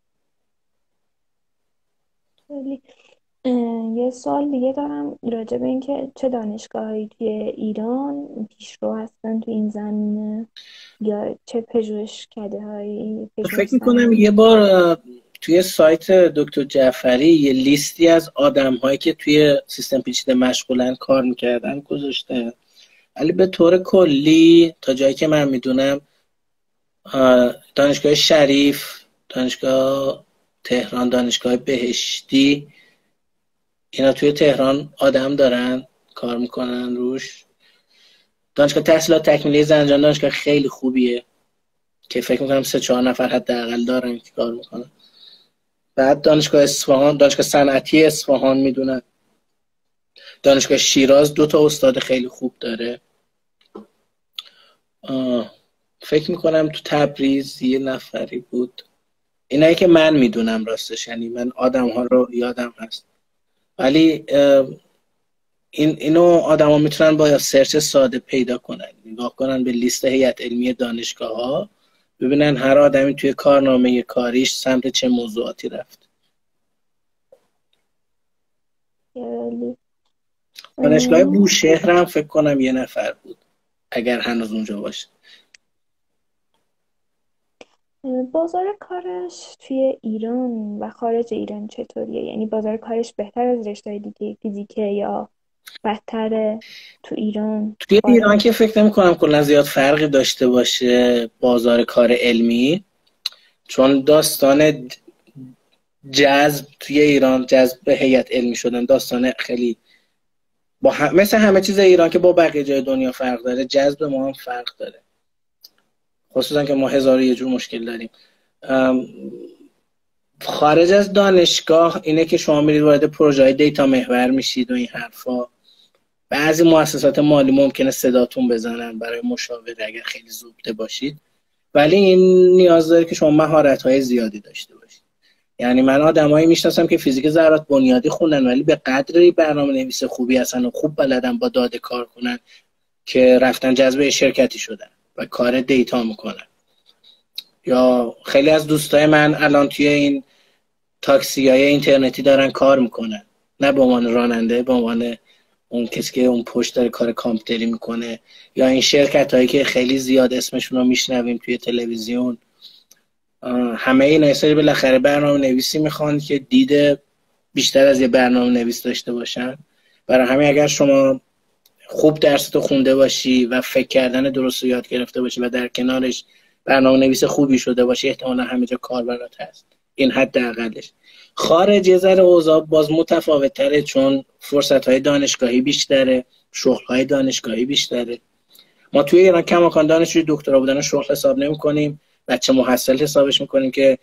یه سوال دیگه دارم راجع به اینکه چه دانشگاهایی توی ایران پیشرو هستن تو این زمینه یا چه پژوهشکده‌هایی فکر میکنم یه بار توی سایت دکتر جعفری یه لیستی از آدم‌هایی که توی سیستم پیچیده مشغولن کار میکردن گذاشته، ولی به طور کلی تا جایی که من میدونم دانشگاه شریف، دانشگاه تهران، دانشگاه بهشتی، اینا توی تهران آدم دارن کار میکنن روش. دانشگاه تحصیلات تکمیلی زنجان دانشگاه خیلی خوبیه که فکر میکنم 3-4 نفر حداقل دارن که کار میکنن. بعد دانشگاه اصفهان، دانشگاه صنعتی اصفهان میدونن. دانشگاه شیراز 2 استاد خیلی خوب داره. فکر میکنم تو تبریز یه نفری بود. اینایی که من میدونم راستش، یعنی من آدم ها رو یادم هست، ولی اینو آدم ها میتونن با سرچ ساده پیدا کنن، نگاه کنن به لیست هیئت علمی دانشگاه ها، ببینن هر آدمی توی کارنامه کاریش سمت چه موضوعاتی رفت. دانشگاه بوشهر هم فکر کنم یه نفر بود اگر هنوز اونجا باشه. بازار کارش توی ایران و خارج ایران چطوریه؟ یعنی بازار کارش بهتر از رشته‌های دیگه فیزیکه یا بدتره تو ایران؟ توی ایران که فکر نمی‌کنم کلا زیاد فرقی داشته باشه بازار کار علمی، چون داستان جذب توی ایران، جذب هیئت علمی شدن داستان خیلی مثل همه چیز ایران که با بقیه جای دنیا فرق داره، جذب ما هم فرق داره. خصوصا که ما هزار و یه جور مشکل داریم. خارج از دانشگاه اینه که شما میرید وارد پروژه های دیتا محور میشید و این حرفا. بعضی مؤسسات مالی ممکنه صداتون بزنن برای مشاوره اگر خیلی زوده باشید، ولی این نیاز داره که شما مهارت‌های زیادی داشته باشید. یعنی من آدمایی میشناسم که فیزیک ذرات بنیادی خوندن ولی به قدری برنامه‌نویس خوبی هستن و خوب بلدن با داده کار کنن که رفتن جذب شرکتی شدن و کار دیتا میکنن. یا خیلی از دوستای من الان توی این تاکسی‌های اینترنتی دارن کار میکنن، نه به عنوان راننده، به عنوان اون کسی که اون پشت داره کار کامپیوتری میکنه. یا این شرکت هایی که خیلی زیاد اسمشون رو میشنویم توی تلویزیون، همه اینا سری بالاخره برنامه نویسی میخوان که دید بیشتر از یه برنامه نویس داشته باشن. برای همین اگر شما خوب درستو خونده باشی و فکر کردن درست رو یاد گرفته باشی و در کنارش برنامه نویس خوبی شده باشی، احتمالا همه جا کار برات هست. این حداقلش. خارج یه ذره اوضاع باز متفاوت تره، چون فرصت های دانشگاهی بیشتره، شغل های دانشگاهی بیشتره. ما توی ایران کماکان دانشجوی دکترا بودن شغل حساب نمی کنیم، بچه محصل حسابش میکنیم که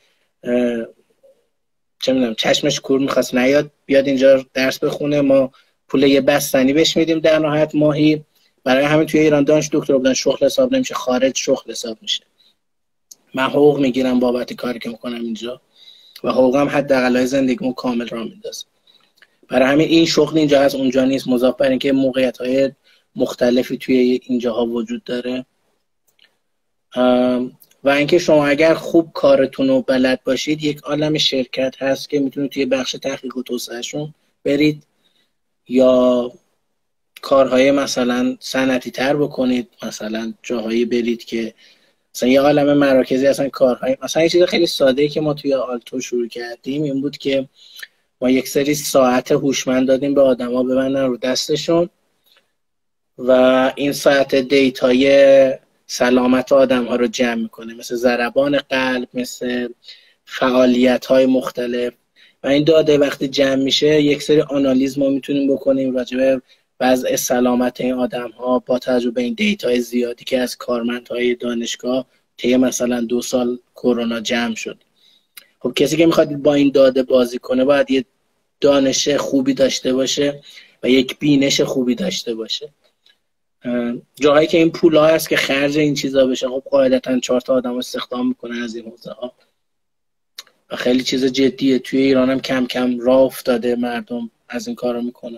چه میدونم چشمش کور میخواست نیاد بیاد اینجا درس بخونه، ما پول یه بستنی بهش میدیم در نهایت ماهی. برای همین توی ایران دانش دکترا بودن شغل حساب نمیشه، خارج شغل حساب میشه. من حقوق میگیرم بابت کاری که میکنم اینجا و حقوقم حداقلای زندگیمو کامل راه میندازه. برای همین این شغل اینجا از اونجا نیست، مضاف بر اینکه موقعیت‌های مختلفی توی اینجاها وجود داره. و اینکه شما اگر خوب کارتون رو بلد باشید، یک عالم شرکت هست که میتونید توی بخش تحقیق و توسعهشون برید یا کارهای مثلا صنعتی تر بکنید، مثلا جاهایی برید که مثلا یه عالم مراکزی اصلا کارهای مثلا یه چیز خیلی ساده‌ای که ما توی آلتو شروع کردیم این بود که ما یک سری ساعت هوشمند دادیم به آدما ببندن رو دستشون و این ساعت دیتای سلامت آدم ها رو جمع میکنه، مثل ضربان قلب، مثل فعالیت های مختلف. و این داده وقتی جمع میشه یک سری آنالیز ما میتونیم بکنیم راجع به وضع سلامت این آدم ها با توجه به این دیتای زیادی که از کارمندهای دانشگاه طی مثلا 2 سال کرونا جمع شد. خب کسی که میخواد با این داده بازی کنه باید یه دانش خوبی داشته باشه و یک بینش خوبی داشته باشه. جاهایی که این پول‌ها هست که خرج این چیزا بشه، خب قاعدتاً 4 تا آدم استخدام میکنن از این حوزه‌ها و خیلی چیز جدیه. توی ایران هم کم کم راه افتاده، مردم از این کارو میکنن.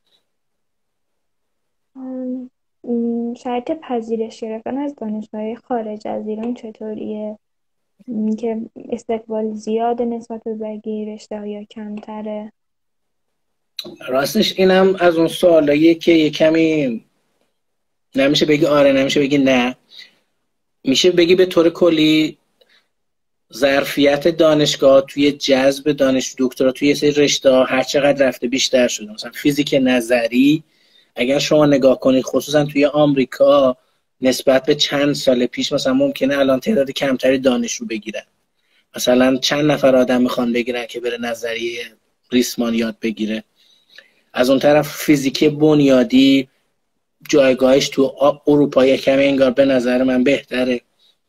شرط پذیرش گرفتن از دانشگاه‌های خارج از ایران چطوریه؟ که استقبال زیاده نسبت به بقیه رشته‌ها یا کمتره؟ راستش اینم از اون سوالاییه که یه کمی نمیشه بگی آره نمیشه بگی نه. میشه بگی به طور کلی ظرفیت دانشگاه توی جذب دانش دکترا توی سری رشته‌ها هر چقدر رفته بیشتر شده. مثلا فیزیک نظری اگر شما نگاه کنید خصوصا توی آمریکا نسبت به چند سال پیش مثلا ممکنه الان تعداد کمتری دانشجو بگیرن. مثلا چند نفر آدم میخوان بگیرن که بره نظریه ریسمان یاد بگیره. از اون طرف فیزیک بنیادی جایگاهش تو اروپا کمی انگار به نظر من بهتره.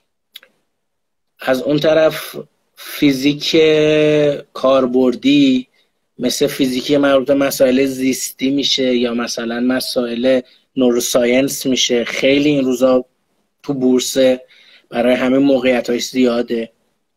از اون طرف فیزیک کاربردی مثل فیزیک مربوط به مسائل زیستی میشه یا مثلا مسائل نوروساینس میشه، خیلی این روزا تو بورس برای همه موقعیتاش زیاده.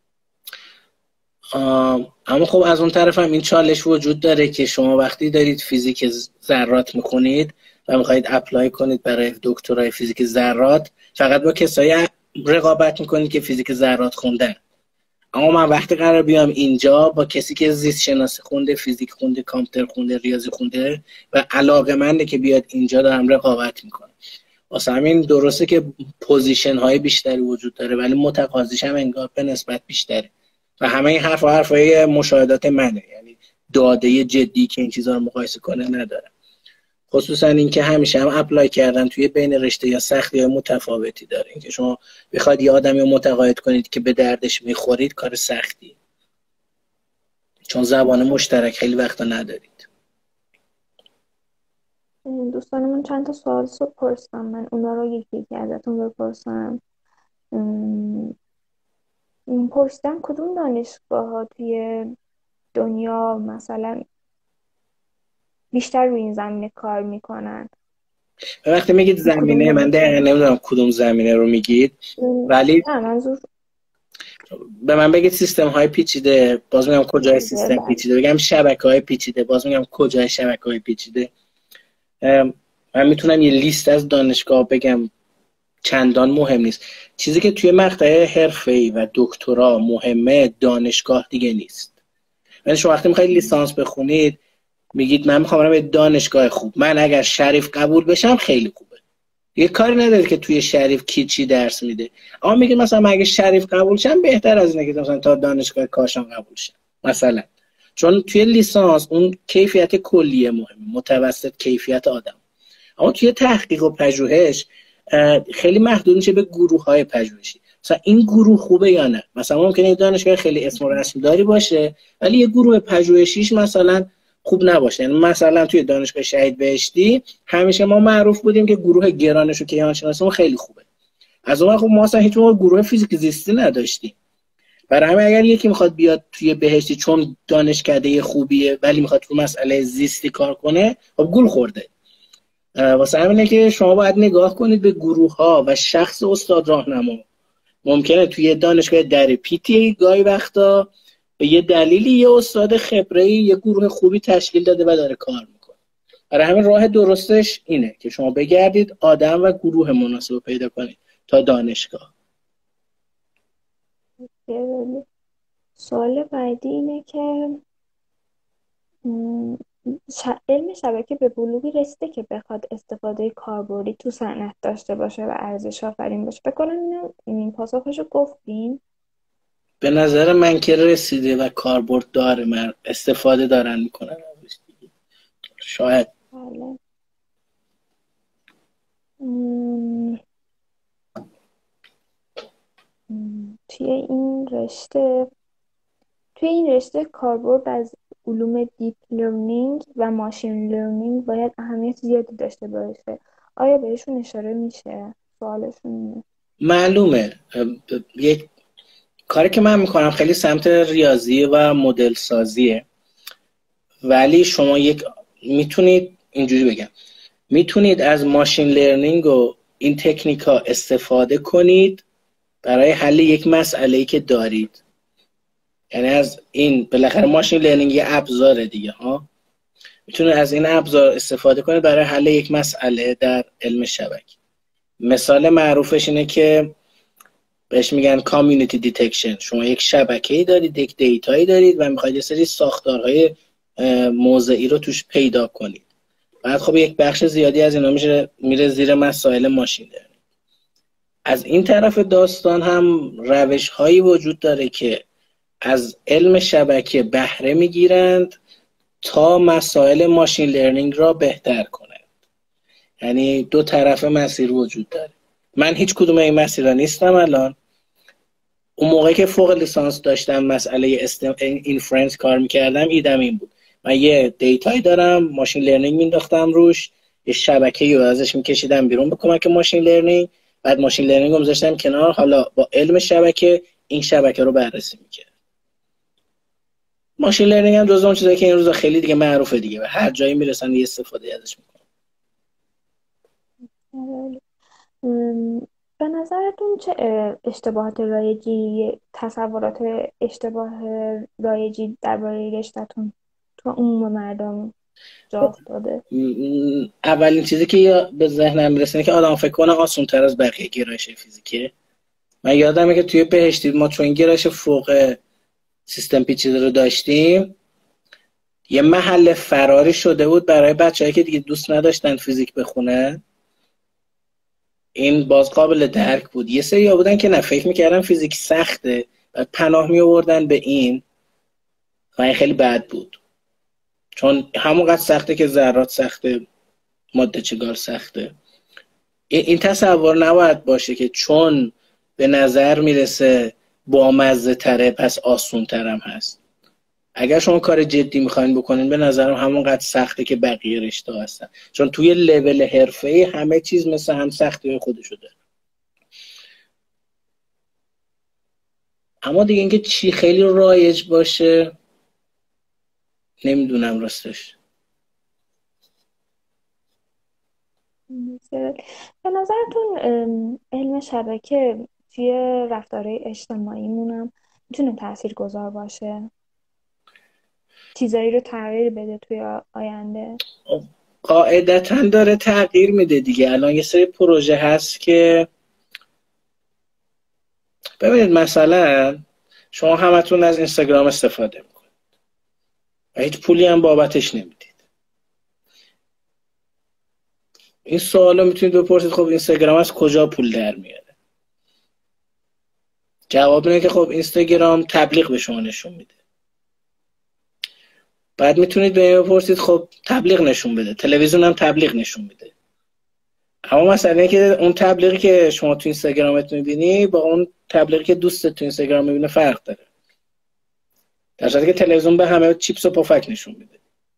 اما خب از اون طرف هم این چالش وجود داره که شما وقتی دارید فیزیک ذرات میخونید و میخواید اپلای کنید برای دکترای فیزیک ذرات، فقط با کسایی رقابت میکنید که فیزیک ذرات خوندن. اما من وقتی قرار بیام اینجا با کسی که زیست شناسی خونده، فیزیک خونده، کامپیوتر خونده، ریاضی خونده و علاقه‌منده که بیاد اینجا دارم رقابت میکنم. واسه همین درسته که پوزیشن های بیشتری وجود داره ولی متقاضیش هم انگار به نسبت بیشتره. و همه این حرفای مشاهدات منه، یعنی داده جدی که این چیزا رو مقایسه کنه نداره. خصوصا اینکه همیشه هم اپلای کردن توی بین رشته یا سختی متفاوتی داره. اینکه شما بخواید یه آدمی رو متقاعد کنید که به دردش میخورید کار سختی، چون زبان مشترک خیلی وقتا ندارید. دوستانمون چند تا سوال پرسیدم، من اونا رو یکی یکی ازتون بپرسم. م، پرسیدم کدوم دانشگاه ها توی دنیا مثلا بیشتر روی این زمینه کار میکنن. وقتی میگید کدوم زمینه، من دقیقا دانشگاه؟ نمیدونم کدوم زمینه رو میگید، ولی نه منظور به من بگید سیستم های پیچیده، باز میگم کجای پیچیده. سیستم بله. پیچیده. بگم شبکه های پیچیده، باز میگم کجای شبکه های پیچیده. من میتونم یه لیست از دانشگاه بگم، چندان مهم نیست. چیزی که توی مقطع حرفه‌ای و دکترا مهمه دانشگاه دیگه نیست. یعنی شما وقتی میخواید لیسانس بخونید میگید من میخوام برم دانشگاه خوب، من اگر شریف قبول بشم خیلی خوبه، یه کاری نداره که توی شریف کی چی درس میده. اما میگید مثلا من اگه شریف قبول شم بهتر از اینه که مثلا تا دانشگاه کاشان قبول شم مثلا. چون توی لیسانس اون کیفیت کلیه مهمه، متوسط کیفیت آدم. اما توی تحقیق و پژوهش خیلی محدود میشه به گروه های پژوهشی. مثلا این گروه خوبه یا نه. مثلا ممکنه این دانشگاه خیلی اسم و رسم داری باشه ولی یه گروه پژوهشیش مثلا خوب نباشه. یعنی مثلا توی دانشگاه شهید بهشتی همیشه ما معروف بودیم که گروه گرانش و کیهان شناسیمون خیلی خوبه. از اون خب ما اصلا هیچ موقع گروه فیزیک زیستی نداشتیم. برای همین اگر یکی میخواد بیاد توی بهشتی چون دانشکده خوبیه ولی میخواد رو مسئله زیستی کار کنه، خب گول خورده. واسه همینه که شما باید نگاه کنید به گروه ها و شخص استاد راهنما. ممکنه توی دانشگاه در پیتی گاهی وقتا به یه دلیلی یه استاد خبره‌ای یه گروه خوبی تشکیل داده و داره کار میکنه. برای همین راه درستش اینه که شما بگردید آدم و گروه مناسب پیدا کنید تا دانشگاه. سوال بعدی اینه که م، علم شبکه به بلوغی رسیده که بخواد استفاده کاربردی تو صنعت داشته باشه و ارزش آفرین باشه. فکر کنم اینو پاسخشو گفتین. به نظر من که رسیده و کاربرد داره، من استفاده دارن میکنن ازش دیگه. شاید. بله. م، توی این رشته کاربرد از علوم دیپ لرنینگ و ماشین لرنینگ باید اهمیت زیادی داشته باشه. آیا بهشون اشاره میشه؟ سوالشون اینه. معلومه. یک کاری که من میکنم خیلی سمت ریاضی و مدل سازیه، ولی شما میتونید اینجوری بگم، میتونید از ماشین لرنینگ و این تکنیک ها استفاده کنید برای حل یک مسئله‌ای که دارید. یعنی از این بالاخره ماشین لرنینگ یه ابزاره دیگه ها، میتونید از این ابزار استفاده کنید برای حل یک مسئله در علم شبکه. مثال معروفش اینه که بهش میگن کامیونیتی دیتکشن. شما یک شبکه‌ای دارید، یک دیتایی دارید و میخواید یه سری ساختارهای موضعی رو توش پیدا کنید. بعد خب یک بخش زیادی از اینا میره زیر مسائل ماشین لرنینگ. از این طرف داستان هم روش هایی وجود داره که از علم شبکه بهره میگیرند تا مسائل ماشین لرنینگ را بهتر کنند. یعنی دو طرف مسیر وجود داره. من هیچ کدوم این مسیرها نیستم الان. اون موقعی که فوق لیسانس داشتم مسئله اینفرنس کار میکردم، ایدم این بود من یه دیتایی دارم، ماشین لرنینگ مینداختم روش، یه شبکه‌ای رو ازش میکشیدم بیرون به کمک ماشین لرنینگ، بعد ماشین لرنینگ رو میذاشتم کنار، حالا با علم شبکه این شبکه رو بررسی میکرد. ماشین لرنینگ هم جزو اون چیزایی که این روزا خیلی دیگه معروفه دیگه و هر جایی میرسن یه استفاده ازش میکنن. م، به نظرتون چه اشتباهات رایجی، تصورات اشتباه رایجی درباره رشته‌تون تو عموم مردم جا افتاده؟ اولین چیزی که به ذهنم میرسه اینه که آدم فکر کنه آسان تر از بقیه گرایش فیزیکه. من یادمه که توی بهشتی ما چون گرایش فوق سیستم پیچیده رو داشتیم، یه محل فراری شده بود برای بچه‌هایی که دیگه دوست نداشتن فیزیک بخونن. این باز قابل درک بود. یه سری بودن که نه، فکر میکردن فیزیک سخته و پناه میآوردن به این و این خیلی بد بود، چون همونقدر سخته که ذرات سخته، ماده چگار سخته. این تصور نباید باشه که چون به نظر میرسه بامزه تره پس آسون ترم هست. اگر شما کار جدی میخواین بکنین به نظرم همونقدر سخته که بقیه رشته هستن، چون توی لول حرفه‌ای همه چیز مثل هم سختی های خودشو داره. اما دیگه اینکه چی خیلی رایج باشه نمیدونم راستش. به نظرتون علم شبکه توی رفتارهای اجتماعیمونم میتونه تاثیرگذار باشه؟ چیزایی رو تغییر بده توی آینده؟ قاعدتا داره تغییر میده دیگه. الان یه سری پروژه هست که ببینید مثلا شما همتون از اینستاگرام استفاده میکنید و هیچ پولی هم بابتش نمیدید. این سوالو میتونید بپرسید خب اینستاگرام از کجا پول در میاره؟ جواب اینه که خب اینستاگرام تبلیغ به شما نشون میده. بعد میتونید به این بپرسید خب تبلیغ نشون بده، تلویزیون هم تبلیغ نشون میده. اما مثلا اینه که اون تبلیغی که شما تو اینستاگرامت میبینی با اون تبلیغی که دوستت تو اینستاگرام میبینه فرق داره. در صورتی که تلویزیون به همه چیپس و پفک نشون میده.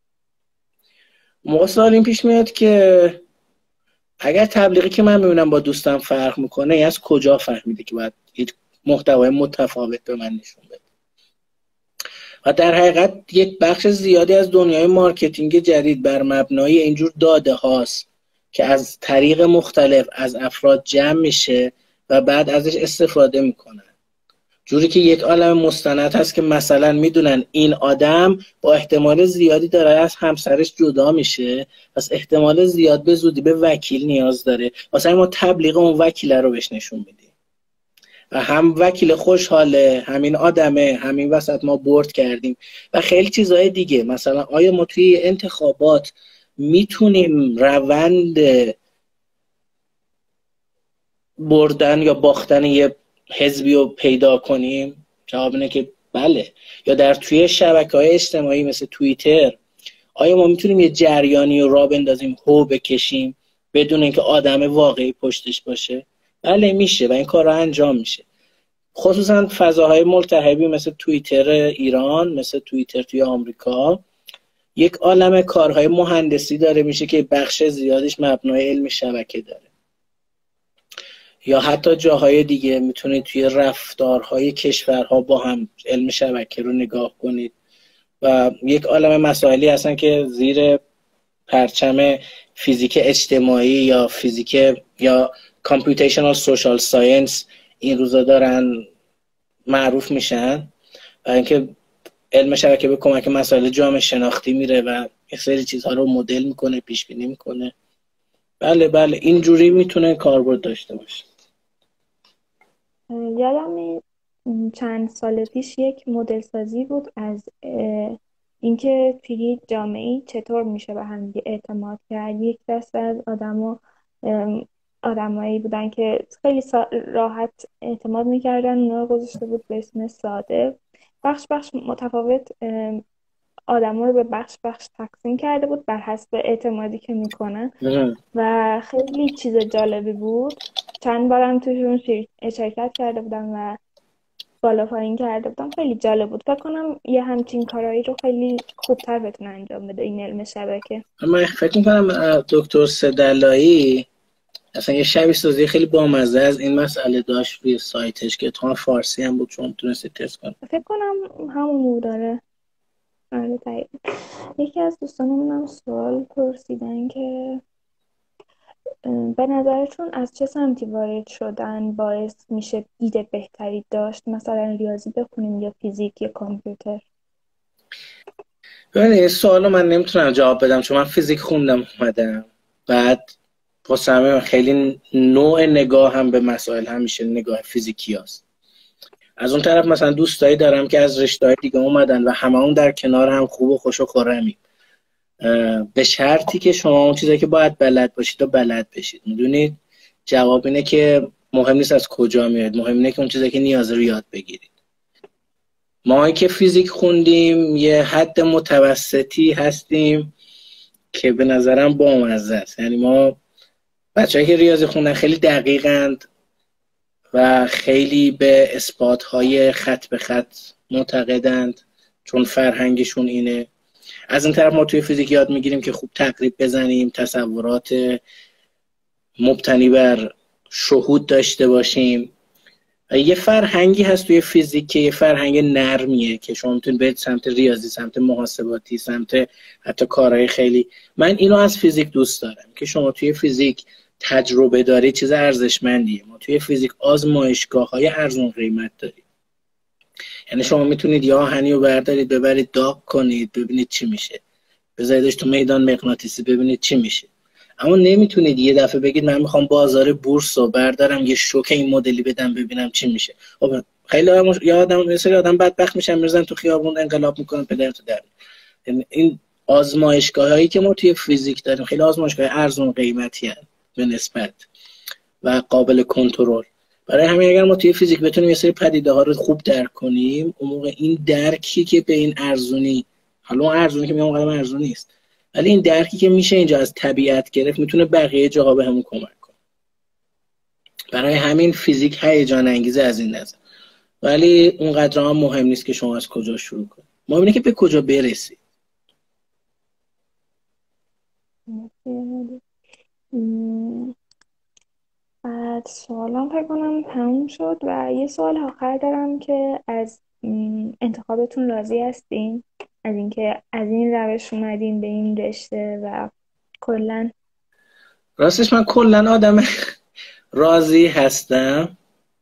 موقع سوال این پیش میاد که اگر تبلیغی که من میبینم با دوستم فرق میکنه، از کجا فهمیده که باید یک محتوای متفاوت به من نشون بده؟ و در حقیقت یک بخش زیادی از دنیای مارکتینگ جدید بر مبنای اینجور داده هاست که از طریق مختلف از افراد جمع میشه و بعد ازش استفاده میکنن. جوری که یک عالم مستند هست که مثلا میدونن این آدم با احتمال زیادی داره از همسرش جدا میشه، پس احتمال زیاد به زودی به وکیل نیاز داره، واسه ما تبلیغ اون وکیل رو بهش نشون میدیم و هم وکیل خوشحاله، همین آدمه، همین وسط ما برد کردیم و خیلی چیزهای دیگه. مثلا آیا ما توی انتخابات میتونیم روند بردن یا باختن یه حزبی رو پیدا کنیم؟ جواب اینه که بله. یا در توی شبکه‌های اجتماعی مثل توییتر آیا ما میتونیم یه جریانی رو راه بندازیم، هو بکشیم بدون اینکه آدم واقعی پشتش باشه؟ بله میشه و این کار رو انجام میشه. خصوصا فضاهای ملتهبی مثل توییتر ایران، مثل توییتر توی آمریکا، یک عالمه کارهای مهندسی داره میشه که بخش زیادش مبنای علم شبکه داره. یا حتی جاهای دیگه میتونید توی رفتارهای کشورها با هم علم شبکه رو نگاه کنید و یک عالمه مسائلی هستن که زیر پرچم فیزیک اجتماعی یا فیزیک یا کامپیوتیشنال سوشال ساینس این روزا دارن معروف میشن و اینکه علم شبکه به کمک مسائل جامعه شناختی میره و یک سری چیزها رو مدل میکنه، پیش بینی میکنه. بله اینجوری میتونه کاربرد داشته باشه. یادم چند سال پیش یک مدل سازی بود از اینکه توی جامعه چطور میشه به هم اعتماد کرد. یک دسته از آدمایی بودن که خیلی راحت اعتماد میکردن، اونا گذاشته بود به اسم ساده. بخش متفاوت آدما رو به بخش تقسیم کرده بود بر حسب اعتمادی که میکنن و خیلی چیز جالبی بود. چند بارم توشون شرکت کرده بودم و بالا پایین کرده بودم. خیلی جالب بود. فکر کنم یه همچین کارهایی رو خیلی خوبتر بتونه انجام بده این علم شبکه. من فکر میکنم دکتر سدلایی اصلا یه شبیه سازی خیلی بامزه از این مسئله داشت روی سایتش که تو فارسی هم بود، چون تونستی تست کنی. فکر کنم همون بود. داره. یکی از دوستانمونم سوال پرسیدن که به نظرتون از چه سمتی وارد شدن باعث میشه دید بهتری داشت؟ مثلا ریاضی بخونیم یا فیزیک یا کامپیوتر؟ ببینید این سوالو من نمیتونم جواب بدم چون من فیزیک خوندم اومدم. بعد واسه خیلی نوع نگاه هم به مسائل همیشه نگاه فیزیکی هست. از اون طرف مثلا دوستایی دارم که از رشته‌های دیگه اومدن و هممون در کنار هم خوب و خوش و خرمیم، به شرطی که شما اون چیزایی که باید بلد باشید و بلد بشید. میدونید جواب اینه که مهم نیست از کجا میاد، مهم اینه که اون چیزایی که نیاز رو یاد بگیرید. ما که فیزیک خوندیم یه حد متوسطی هستیم که به نظرم بامزه است. یعنی ما بچه‌ای که ریاضی خوندن خیلی دقیقند و خیلی به اثبات‌های خط به خط معتقدند چون فرهنگشون اینه. از این طرف ما توی فیزیک یاد میگیریم که خوب تقریب بزنیم، تصورات مبتنی بر شهود داشته باشیم یه فرهنگی هست توی فیزیک که یه فرهنگ نرمیه که شما میتونید برید سمت ریاضی، سمت محاسباتی، سمت حتی کارهای خیلی. من اینو از فیزیک دوست دارم که شما توی فیزیک تجربه داری، چیز ارزشمندیه. ما توی فیزیک آزمایشگاه‌های ارزون قیمت داریم. یعنی شما میتونید یه آهنی رو بردارید ببرید داغ کنید ببینید چی میشه، بذاریدش تو میدان مغناطیسی ببینید چی میشه. اما نمیتونید یه دفعه بگید من میخوام بازار بورس رو بردارم یه شوک این مدلی بدم ببینم چی میشه. خب خیلی آدم بدبخت میشن میرزن تو خیابون انقلاب میکنن پدر تو در. این آزمایشگاهایی که ما توی فیزیک داریم خیلی آزمایشگاه ارزون قیمتی هستند به نسبت و قابل کنترل. برای همین اگر ما توی فیزیک بتونیم یه سری پدیده ها رو خوب درک کنیم، اون موقع این درکی که به این ارزونی، حالا اون ارزونی که میگم قدم ارزونی نیست، ولی این درکی که میشه اینجا از طبیعت گرفت میتونه بقیه جاها به همون کمک کنه. برای همین فیزیک هیجان انگیزه از این نظر، ولی اونقدر هم مهم نیست که شما از کجا شروع کنید، مهم اینه که به کجا برسید. بعد سوالم فکر کنم تموم شد و یه سوال آخر دارم که از انتخابتون راضی هستین؟ از اینکه از این روش اومدین به این رشته و کلا؟ راستش من کلا آدم راضی هستم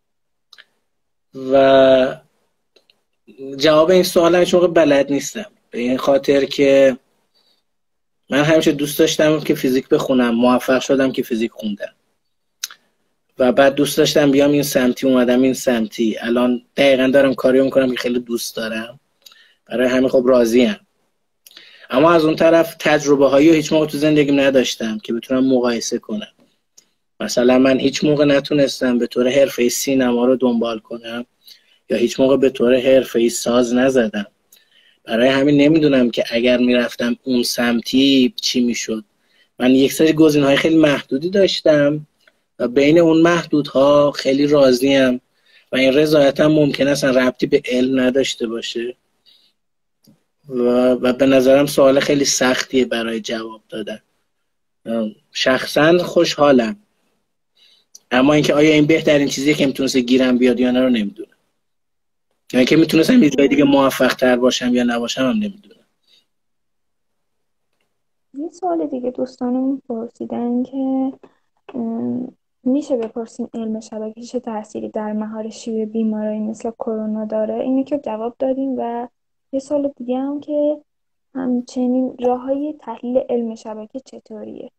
و جواب این سوال همیشه موقع بلد نیستم، به این خاطر که من همیشه دوست داشتم که فیزیک بخونم، موفق شدم که فیزیک خوندم و بعد دوست داشتم بیام این سمتی، اومدم این سمتی، الان دقیقا دارم کاری میکنم که خیلی دوست دارم، برای همین خب راضیم. اما از اون طرف تجربه هایی رو هیچ موقع تو زندگیم نداشتم که بتونم مقایسه کنم. مثلا من هیچ موقع نتونستم به طور حرفه‌ای سینما رو دنبال کنم یا هیچ موقع به طور حرفه‌ای ساز نزدم. برای همین نمیدونم که اگر میرفتم اون سمتی چی میشد. من یک سری گزینه‌های خیلی محدودی داشتم و بین اون محدودها خیلی راضیم و این رضایتم ممکن است ربطی به علم نداشته باشه و به نظرم سوال خیلی سختیه برای جواب دادن. شخصا خوشحالم، اما اینکه آیا این بهترین چیزیه که میتونست گیرم بیاد یا نه رو نمیدونم، یعنی که میتونستم یه جای دیگه موفق تر باشم یا نباشم هم نمیدونم. یه سوال دیگه دوستانمون پرسیدن که میشه بپرسیم علم شبکه چه تأثیری در مهار شیوع بیماری مثل کرونا داره؟ اینو که جواب دادیم و یه سوال دیگه هم که همچنین راههای تحلیل علم شبکه چطوریه؟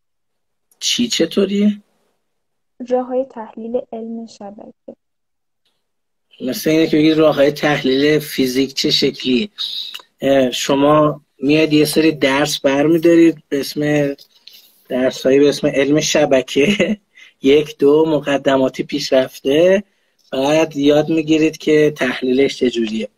چی چطوریه؟ راههای تحلیل علم شبکه. مثل اینه که بگید راههای تحلیل فیزیک چه شکلیه. شما میاد یه سری درس برمیدارید به اسم درسایی به اسم علم شبکه 1-2 مقدماتی پیشرفته، بعد یاد میگیرید که تحلیلش چجوریه.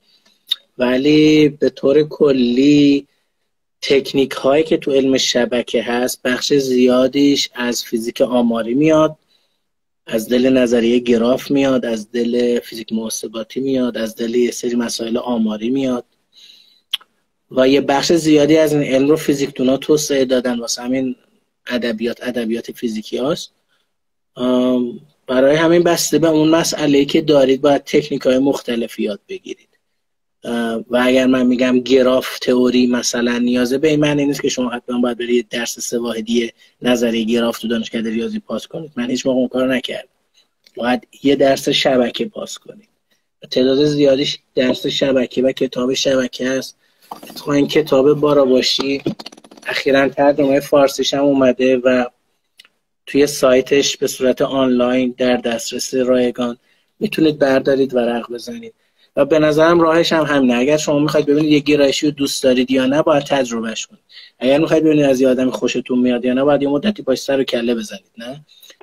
ولی به طور کلی تکنیک هایی که تو علم شبکه هست بخش زیادیش از فیزیک آماری میاد، از دل نظریه گراف میاد، از دل فیزیک محاسباتی میاد، از دل یه سری مسائل آماری میاد و یه بخش زیادی از این علم رو فیزیکدونا توسعه دادن واسه همین ادبیات فیزیکی هست. برای همین بسته به اون مسئله‌ای که دارید باید تکنیک‌های مختلفی یاد بگیرید و اگر من میگم گراف تئوری مثلا نیازه به این معنی نیست که شما حتما باید برید درس 3 واحدی نظریه گراف تو دانشکده ریاضی پاس کنید. من هیچ موقع اون کارو نکردم. باید یه درس شبکه پاس کنید. تعداد زیادیش درس شبکه و کتاب شبکه است. تو این کتاب باراباشی اخیراً ترجمه فارسیش هم اومده و توی سایتش به صورت آنلاین در دسترس رایگان میتونید بردارید ورق بزنید و به نظرم راهش هم همینه. اگر شما میخواید ببینید یه گرایشی رو دوست دارید یا نه باید تجربهش کنید. اگر میخواید ببینید از یه آدمی خوشتون میاد یا نه باید یه مدتی باش سر و کله بزنید. نه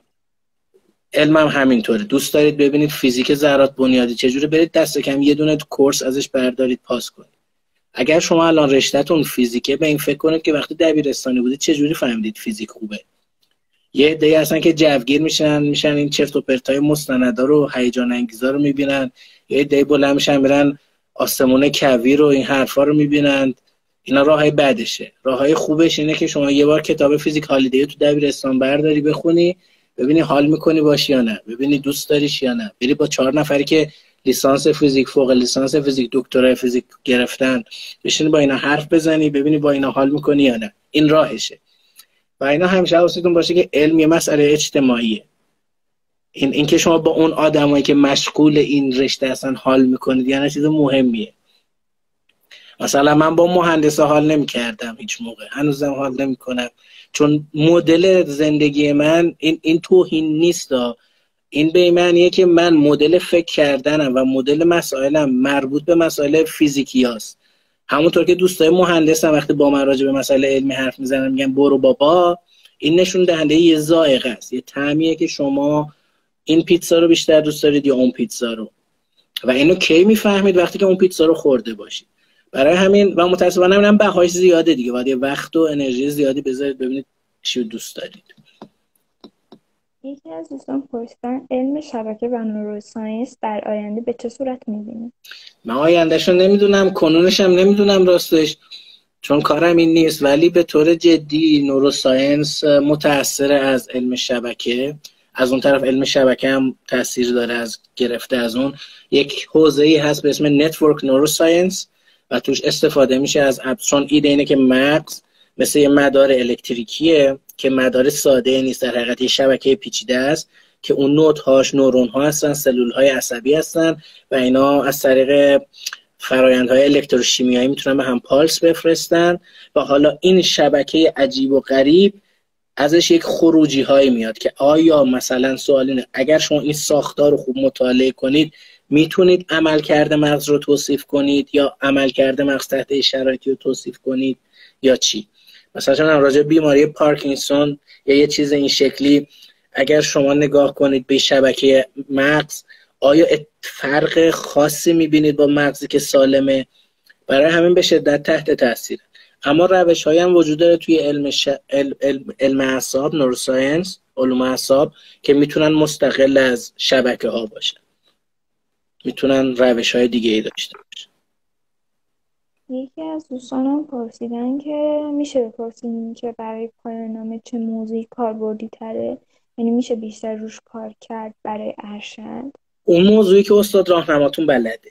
علم هم همینطوره. دوست دارید ببینید فیزیک ذرات بنیادی چجوره، برید دست کم یه دونه کورس ازش بردارید پاس کنید. اگر شما الان رشته‌تون فیزیکه به این فکر کنید که وقتی دبیرستانی بودید چجوری فهمیدید فیزیک خوبه. یه عده‌ای هستن که جوگیر میشن این چرت و پرتای مستندا رو هیجان انگیزا رو میبینن، یه عده‌ای بلند میشن میرن آسمون کویر رو این حرفا رو میبینن. اینا راههای بعدشه. راههای خوبش اینه که شما یه بار کتاب فیزیک هالیدی تو دبیرستان برداری بخونی، ببینی حال میکنی باشی یا نه، ببینی دوست داریش یا نه، بری با 4 نفری که لیسانس فیزیک، فوق لیسانس فیزیک، دکترای فیزیک گرفتن بشینی با اینا حرف بزنی، ببینی با اینا حال میکنی یا نه. این راهشه. و اینا همیشه حواستون باشه که علم یه مسئله اجتماعیه. این که شما با اون آدمایی که مشغول این رشته هستن حال میکنید یعنی چیز مهمیه. مثلا من با مهندسا حال نمی‌کردم هیچ موقع، هنوزم حال نمی‌کنم، چون مدل زندگی من این توهین نیست. این به این معنیه که من مدل فکر کردنم و مدل مسائلم مربوط به مسائل فیزیکی هست. همونطور که دوستای مهندسم وقتی با من راجع به مسائل علمی حرف میزنن میگن برو بابا، این نشون دهنده یه ذائقه است، یه طعمیه که شما این پیتزا رو بیشتر دوست دارید یا اون پیتزا رو. و اینو کی میفهمید؟ وقتی که اون پیتزا رو خورده باشید. برای همین و متأسفانه همینم بهاش زیاده دیگه، باید یه وقت و انرژی زیادی بذارید ببینید چی دوست دارید. یکی از دوستان پرسیدن علم شبکه و نوروساینس در آینده به چه صورت می‌بینید؟ من آیندهشو نمیدونم، کنونش هم نمیدونم راستش، چون کارم این نیست، ولی به طور جدی نوروساینس متأثر از علم شبکه. از اون طرف علم شبکه هم تاثیر داره از گرفته از اون. یک حوزه‌ای هست به اسم نتورک نوروساینس و توش استفاده میشه از چون ایده اینه که مغز مثل یه مدار الکتریکیه که مدار ساده نیست، در حقیقت یه شبکه پیچیده است که اون نودهاش نورون ها هستن، سلول های عصبی هستن و اینا از طریق فرآیندهای الکتروشیمیایی میتونن به هم پالس بفرستن و حالا این شبکه عجیب و غریب ازش یک خروجی هایی میاد که آیا مثلا سوال اینه اگر شما این ساختار رو خوب مطالعه کنید میتونید عملکرد مغز رو توصیف کنید یا عملکرد مغز تحت شرایطی رو توصیف کنید یا چی؟ مثلا راجع به بیماری پارکینسون یا یه چیز این شکلی اگر شما نگاه کنید به شبکه مغز آیا فرق خاصی میبینید با مغزی که سالمه؟ برای همین به شدت تحت تاثیر. اما روش هایی هم وجود داره توی علم اعصاب، نوروساینس، علوم اعصاب که میتونن مستقل از شبکه ها باشن، میتونن روش های دیگه ای داشته باشن. یکی از دوستانم پرسیدن که میشه بپرسیم که برای پایان نامه چه موضوعی کاربردی تره؟ یعنی میشه بیشتر روش کار کرد برای ارشد؟ اون موضوعی که استاد راهنماتون بلده.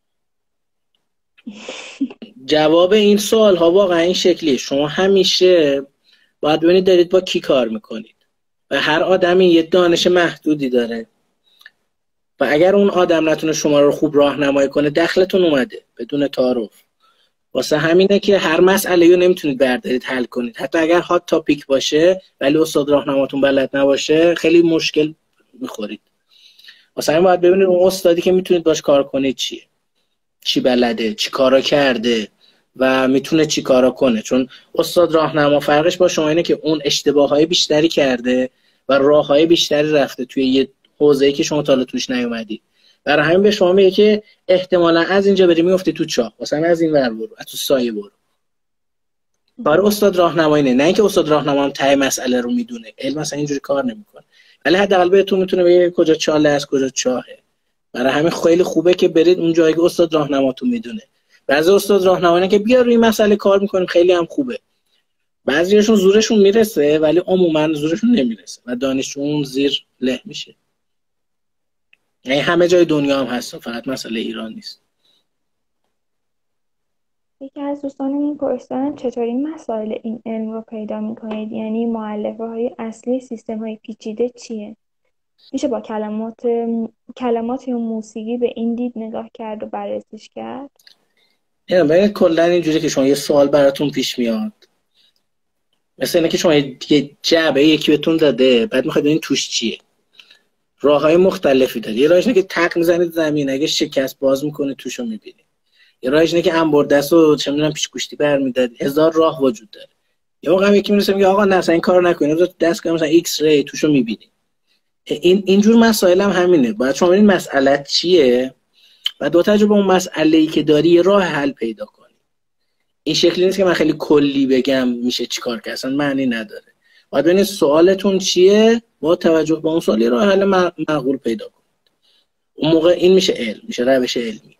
جواب این سوال ها واقعا این شکلیه. شما همیشه باید ببینید دارید با کی کار میکنید و هر آدمی یه دانش محدودی داره و اگر اون آدم نتونه شما رو خوب راهنمایی کنه دخلتون اومده بدون تعارف. واسه همینه که هر مسئله رو نمیتونید بردارید حل کنید، حتی اگر هات تاپیک باشه ولی استاد راهنماتون بلد نباشه خیلی مشکل میخورید. واسه همین باید ببینید اون استادی که میتونید باش کار کنید چیه، چی بلده، چی کارا کرده و میتونه چی کارا کنه. چون استاد راهنما فرقش با شما اینه که اون اشتباههای بیشتری کرده و راههای بیشتری رفته توی یه حوزه‌ای که شما تا حالا توش نیومدید. برای همین به شما میگه که احتمالاً از اینجا بری میفتی تو چاه، مثلا از این ور برو، از تو سایه برو. کار استاد راهنمایی نه اینکه استاد راهنما هم ته مسئله رو میدونه، علم مثلا اینجوری کار نمیکنه، ولی حداقل بهتون میتونه بگه کجا چاله است کجا چاهه. برای همین خیلی خوبه که برید اون جایی که استاد راهنماتون میدونه. بعضی استاد راهنمایی که بیا روی مسئله کار میکنیم خیلی هم خوبه، بعضیاشون زورشون میرسه ولی عموما زورشون نمیرسه و دانشجویون زیر له میشه. یعنی همه جای دنیا هم هست، فقط مسئله ایران نیست. یکی از دوستانمون پرسیدن چطوری مسائل این علم رو پیدا میکنید؟ یعنی مؤلفه های اصلی سیستم های پیچیده چیه؟ میشه با کلمات یا موسیقی به این دید نگاه کرد و بررسیش کرد؟ یعنی کلا اینجوری که شما یه سوال براتون پیش میاد، مثل اینه که شما یه جعبه یکی بهتون داده بعد میخواید ببینید توش چیه. راههای مختلفی داره. یه راهش اینه که تق میزنید زمین، اگه شکست باز میکنه توشو میبینید. یه راهش اینه که انبردستو چه میدونم پیش گوشتی برمی‌دارید. هزار راه وجود داره. یه موقع هم یکی میرسه میگه آقا نه اصلا این کارو نکنید، تو دست کنید مثلا ایکس ری توشو میبینید. اینجور مسائل هم همینه. باید شما ببینید مسئله چیه و دو تجربه اون مسئله‌ای که داری یه راه حل پیدا کنی. این شکلی نیست که من خیلی کلی بگم میشه چیکار کرد، اصلا معنی نداره. باید ببینید سوالتون چیه، با توجه به اون سوال یه راه حل معقول پیدا کنید. اون موقع این میشه علم، میشه روش علمی.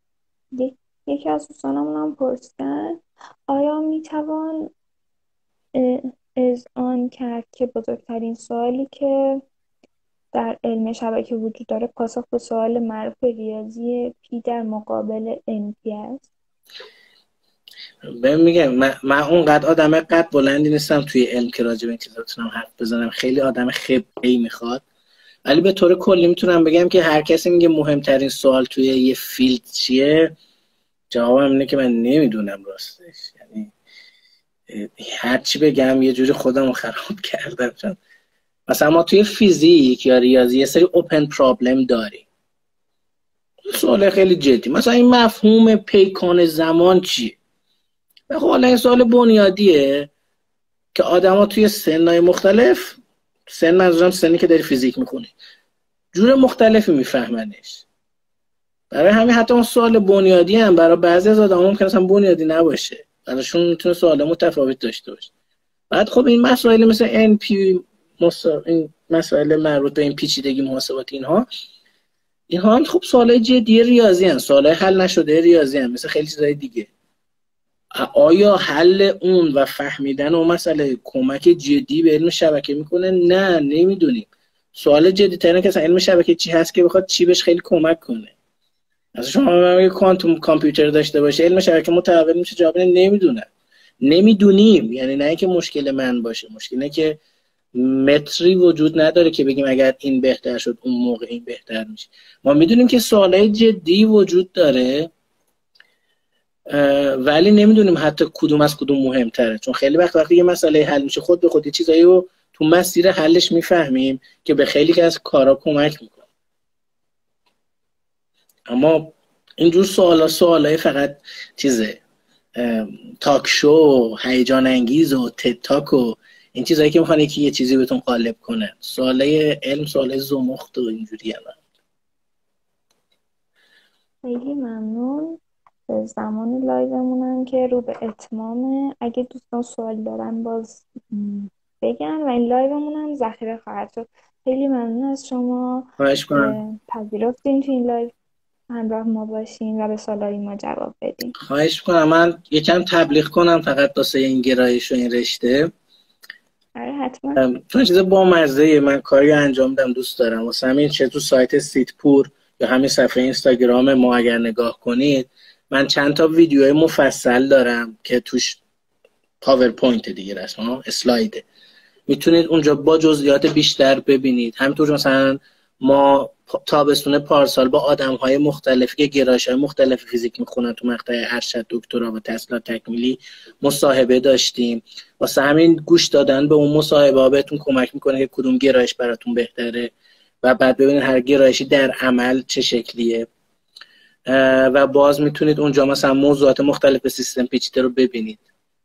یکی از دوستانمون هم پرسیدن آیا میتوان اذعان کرد که بزرگترین سوالی که در علم شبکه وجود داره پاسخ به سوال معروف ریاضی پی در مقابل NP است. بهم میگم من اونقدر آدم قد بلندی نیستم توی علم که راجع به این چیزا بتونم حرف بزنم، خیلی آدم خبره‌ای میخواد. ولی به طور کلی میتونم بگم که هر کسی میگه مهمترین سوال توی یه فیلد چیه، جوابم اینه که من نمیدونم راستش. یعنی هر چی بگم یه جوری خودمو خراب کردم. چون مثلا ما توی فیزیک یا ریاضی یه سری اوپن پرابلم داریم، سوال خیلی جدی، مثلا این مفهوم پیکان زمان چیه؟ خب حالا این سوال بنیادیه که آدما توی سنای مختلف، سن منظورم سنی که داری فیزیک میخونی، جور مختلفی میفهمنش. برای همین حتی اون سوال بنیادی هم برای بعضی از آدما ممکنه اصلا بنیادی نباشه، براشون میتونه سوال متفاوت داشته باشه. بعد خب این مسائل مثل NP، این مسائل مربوط به این پیچیدگی محاسبات، اینها هم خب سوالای جدی ریاضی هستن، سوالای حل نشده ریاضی هستن، مثل خیلی چیزای دیگه. آیا حل اون و فهمیدن اون مسئله کمک جدی به علم شبکه میکنه؟ نه، نمیدونیم. سوال جدی ترین که علم شبکه چی هست که بخواد چی بهش خیلی کمک کنه. مثلا شما یه کوانتوم کامپیوتر داشته باشه، علم شبکه متحول میشه جواب نمیدونیم. یعنی نه اینکه مشکل من باشه، مشکل اینه که متری وجود نداره که بگیم اگر این بهتر شد اون موقع این بهتر میشه. ما میدونیم که سوالای جدی وجود داره، ولی نمیدونیم حتی کدوم از کدوم مهمتره. چون خیلی وقتی یه مسئله حل میشه خود به خود یه چیزایی رو تو مسیر حلش میفهمیم که به خیلی از کارا کمک میکنه. اما اینجور سوالای فقط چیزه تاک شو، هیجان انگیز و تد تاک و این چیزایی که میخوان یکی یه چیزی بهتون قالب کنه. سوالای علم سوالای زمخت و اینجوری هم. خیلی ممنون. زمان لایومونم که رو به اتمامه. اگه دوستان سوال دارن باز بگن و این لایومونم ذخیره خواهد شد. خیلی ممنون از شما پذیرفتین تو این لایو همراه ما باشین و به سوالای ما جواب بدین. خواهش میکنم. من یکم تبلیغ کنم فقط واسه این گرایش و این رشته. آره حتما. چون چیز بامزه‌ایه، من کاری انجام دادم دوست دارم. واسه همین چه تو سایت سیتپور یا همین صفحه اینستاگرام ما اگر نگاه کنید، من چند تا ویدیوهای مفصل دارم که توش پاورپوینت دیگه رسما اسلایده، میتونید اونجا با جزئیات بیشتر ببینید. همینطور مثلا ما تابستون پارسال با آدم‌های مختلفی که گرایش‌های مختلف فیزیک میخونن تو مقطع ارشد، دکترا و تحصیلات تکمیلی مصاحبه داشتیم. واسه همین گوش دادن به اون مصاحبه بهتون کمک میکنه که کدوم گرایش براتون بهتره و بعد ببینید هر گرایشی در عمل چه شکلیه. و باز میتونید اونجا مثلا موضوعات مختلف سیستم پیچیده رو ببینید.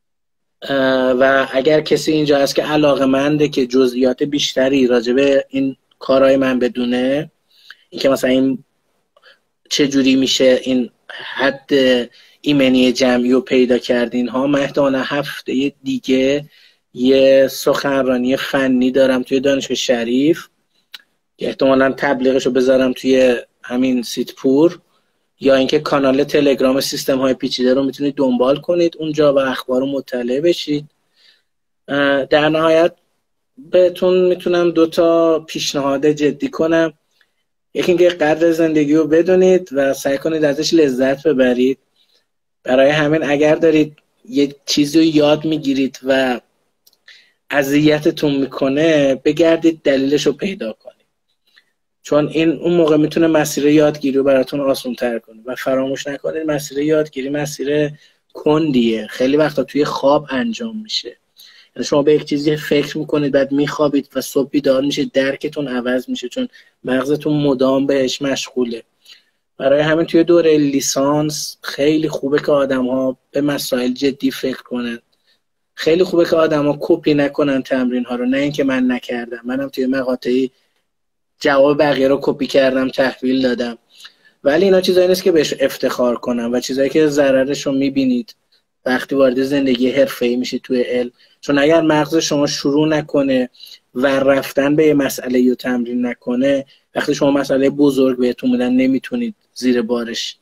و اگر کسی اینجا هست که علاقه‌منده که جزئیات بیشتری راجع به این کارهای من بدونه، این که مثلا این چجوری میشه این حد ایمنی جمعی رو پیدا کردین ها، من احتمالا هفته دیگه یه سخنرانی فنی دارم توی دانشگاه شریف که احتمالا تبلیغش رو بذارم توی همین سیتپور، یا اینکه کانال تلگرام سیستم های پیچیده رو میتونید دنبال کنید اونجا و اخبار رو مطلع بشید. در نهایت بهتون میتونم 2 پیشنهاد جدی کنم. یکی اینکه قدر زندگی رو بدونید و سعی کنید ازش لذت ببرید. برای همین اگر دارید یه چیزی رو یاد میگیرید و اذیتتون میکنه، بگردید دلیلش رو پیدا کنید، چون این اون موقع میتونه مسیر یادگیری رو براتون آسان تر کنه. و فراموش نکنید مسیر یادگیری مسیر کندیه، خیلی وقتا توی خواب انجام میشه. یعنی شما به یک چیزی فکر میکنید، بعد میخوابید و صبح بیدار میشه، درکتون عوض میشه چون مغزتون مدام بهش مشغوله. برای همین توی دوره لیسانس خیلی خوبه که آدم‌ها به مسائل جدی فکر کنن. خیلی خوبه که آدم‌ها کپی نکنن تمرین ها رو، نه اینکه من نکردم. منم توی مقاطعی جواب بقیه رو کپی کردم تحویل دادم، ولی اینا چیزایی نیست که بهش افتخار کنم و چیزایی که ضررش رو میبینید وقتی وارد زندگی حرفه‌ای میشید توی علم. چون اگر مغز شما شروع نکنه و رفتن به یه مسئله رو تمرین نکنه، وقتی شما مسئله بزرگ بهتون میدن نمیتونید زیر بارش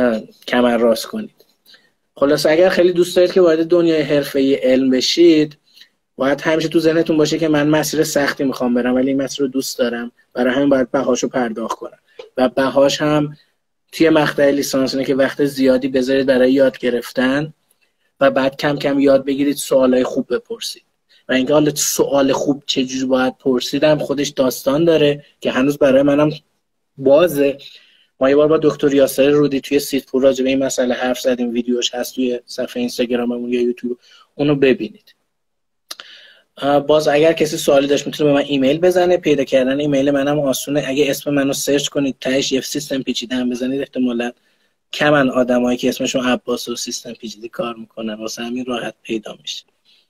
کمر راست کنید. خلاص اگر خیلی دوست دارید که وارد دنیای حرفه‌ای علم بشید، باید همیشه تو ذهنتون باشه که من مسیر سختی میخوام برم ولی این مسیر رو دوست دارم، برای همین باید بهاشو پرداخت کنم. و بهاش هم توی مقطع لیسانس اینه که وقت زیادی بذارید برای یاد گرفتن و بعد کم کم یاد بگیرید سوالای خوب بپرسید. و اینکه حالا سوال خوب چجوری باید پرسیدم خودش داستان داره که هنوز برای منم بازه. ما یه بار با دکتر یاسر رودی توی سیت پور راجع به این مسئله حرف زدیم، ویدیوش هست توی صفحه اینستاگراممون یا یوتیوب، اونو ببینید. باز اگر کسی سوالی داشت میتونه به من ایمیل بزنه. پیدا کردن ایمیل منم آسونه، اگه اسم منو سرچ کنید تهش یه سیستم پیچیده هم بزنید احتمالاً کمن آدمایی که اسمشون عباس و سیستم پیچیده کار میکنن، واسه همین راحت پیدا میشه.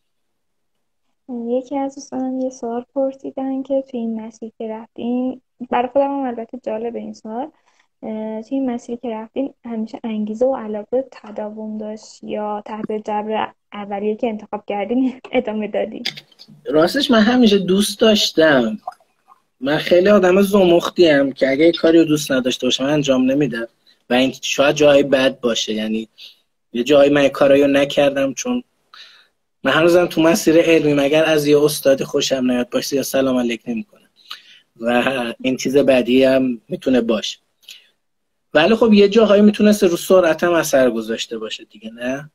یکی از دوستانم یه سوال پرسیدن که توی این مسیر که رفتین، برای خودم هم البته جالب این سوال، توی این مسیری که رفتین همیشه انگیزه و علاقه تداوم داشت یا تحت جبر اولیه که انتخاب کردین ادامه دادین؟ راستش من همیشه دوست داشتم. من خیلی آدم زمختیم که اگه کاری رو دوست نداشته باشم انجام نمیدم و این شاید جای بد باشه، یعنی یه جایی من کارایی رو نکردم چون من هنوزم تو مسیر علمی مگر از یه استاد خوشم نیاد باشه یا سلام علیک نمی‌کنم و این چیز بدی هم میتونه باشه. ولی خب یه جاهایی میتونست رو سرعتم اثر گذاشته باشه دیگه، نه؟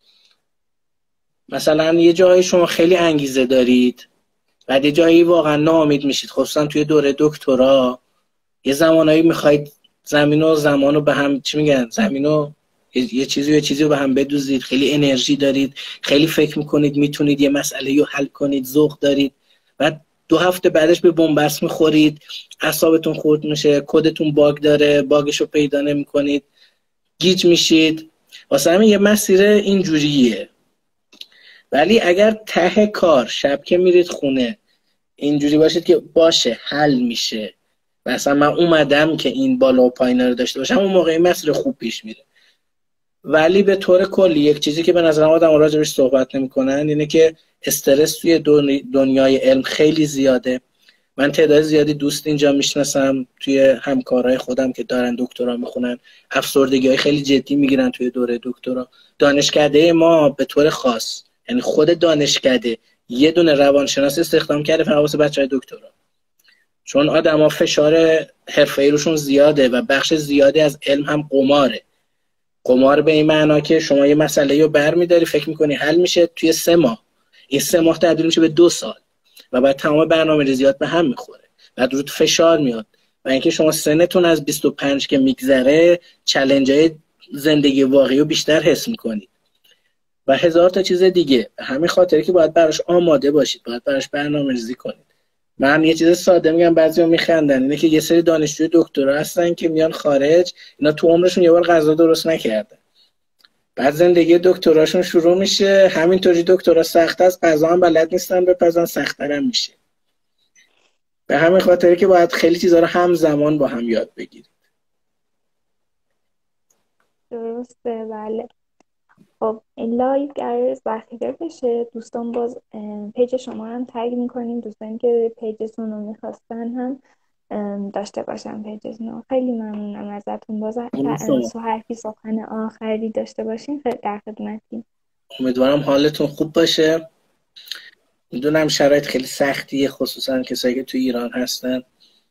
مثلا یه جایی شما خیلی انگیزه دارید بعد یه جایی واقعا ناامید میشید، خصوصا توی دوره دکترا یه زمانایی میخواید زمین و زمان رو به هم چی میگن، زمین و یه چیزی رو به هم بدوزید، خیلی انرژی دارید، خیلی فکر میکنید میتونید یه مسئله رو حل کنید، ذوق دارید، بعد 2 هفته بعدش به بنبست میخورید، اعصابتون خورد میشه، کدتون باگ داره، باگش رو پیدا نمیکنید، گیج میشید. واسه همین یه مسیر اینجوریه. ولی اگر ته کار شب که میرید خونه اینجوری باشید که باشه حل میشه، مثلا من اومدم که این بالا و پایینا رو داشته باشم، اون موقع مسیر خوب پیش میره. ولی به طور کلی یک چیزی که به نظرم آدم راجعش صحبت نمی‌کنن اینه که استرس توی دنیای علم خیلی زیاده. من تعداد زیادی دوست اینجا میشناسم توی همکارای خودم که دارن دکترا میخونن، افسردگی‌های خیلی جدی میگیرن توی دوره دکترا. دانشکده ما به طور خاص، یعنی خود دانشکده یه دونه روانشناس استخدام کرده فقط واسه بچهای دکترا، چون آدما فشار حرفه‌ای روشون زیاده و بخش زیادی از علم هم قماره. قمار به این معنا که شما یه مسئله رو برمی‌داری فکر می‌کنی حل میشه توی 3 ماه، این 3 ماه تبدیل میشه به 2 سال و بعد تمام برنامه‌ریزیات به هم میخوره، بعد روت فشار میاد و اینکه شما سنتون از 25 که میگذره چالنج‌های زندگی واقعی رو بیشتر حس می‌کنید و هزار تا چیز دیگه. همین خاطره که باید براش آماده باشید، باید براش برنامه‌ریزی کنید. من یه چیز ساده میگم بعضیا میخندن، اینه که یه سری دانشجوی دکترا هستن که میان خارج، اینا تو عمرشون یه بار غذا درست نکردن، بعد زندگی دکتراشون شروع میشه همینطوری دکترا سخت است، غذا هم بلد نیستن بپزن، سخت‌تر هم میشه. به همین خاطره که باید خیلی چیزا رو همزمان با هم یاد بگیرید. درسته، بله. خب این لایو قرار ذخیره بشه، دوستان باز پیج شما هم تگ میکنیم، دوستانی که پیجتون رو میخواستن هم داشته باشن پیجتون رو. خیلی ممنونم ازتون. باز حرفی سخن آخری داشته باشین خیلی در خدمتیم. امیدوارم حالتون خوب باشه. میدونم شرایط خیلی سختیه، خصوصا کسایی که تو ایران هستن.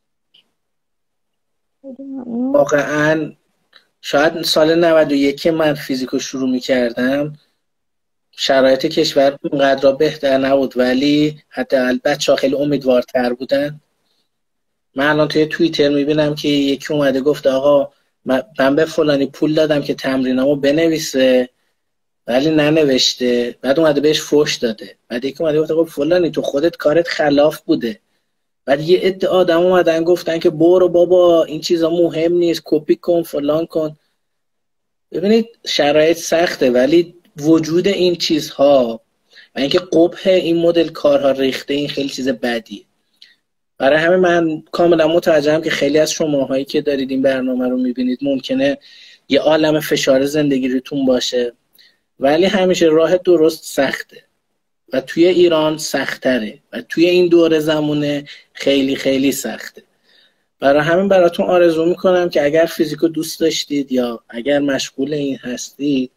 واقعا شاید سال 91 من فیزیکو شروع میکردم شرایط کشور اونقدر بهتر نبود، ولی حداقل بچه‌ها خیلی امیدوارتر بودن. من الان توی توییتر میبینم که یکی اومده گفته آقا من به فلانی پول دادم که تمرینامو بنویسه ولی ننوشته، بعد اومده بهش فحش داده. بعد یکی اومده گفته آقا فلانی تو خودت کارت خلاف بوده. بعد یه عده آدم اومدن گفتن که برو بابا این چیزا مهم نیست، کپی کن فلان کن. ببینید شرایط سخته ولی وجود این چیزها و اینکه قبح این مدل کارها ریخته این خیلی چیز بدیه. برای همه من کاملا متوجهم که خیلی از شماهایی که دارید این برنامه رو میبینید ممکنه یه عالم فشار زندگی روتون باشه، ولی همیشه راه درست سخته و توی ایران سخت‌تره و توی این دوره زمانه خیلی خیلی سخته. برای همین براتون آرزو میکنم که اگر فیزیکو دوست داشتید یا اگر مشغول این هستید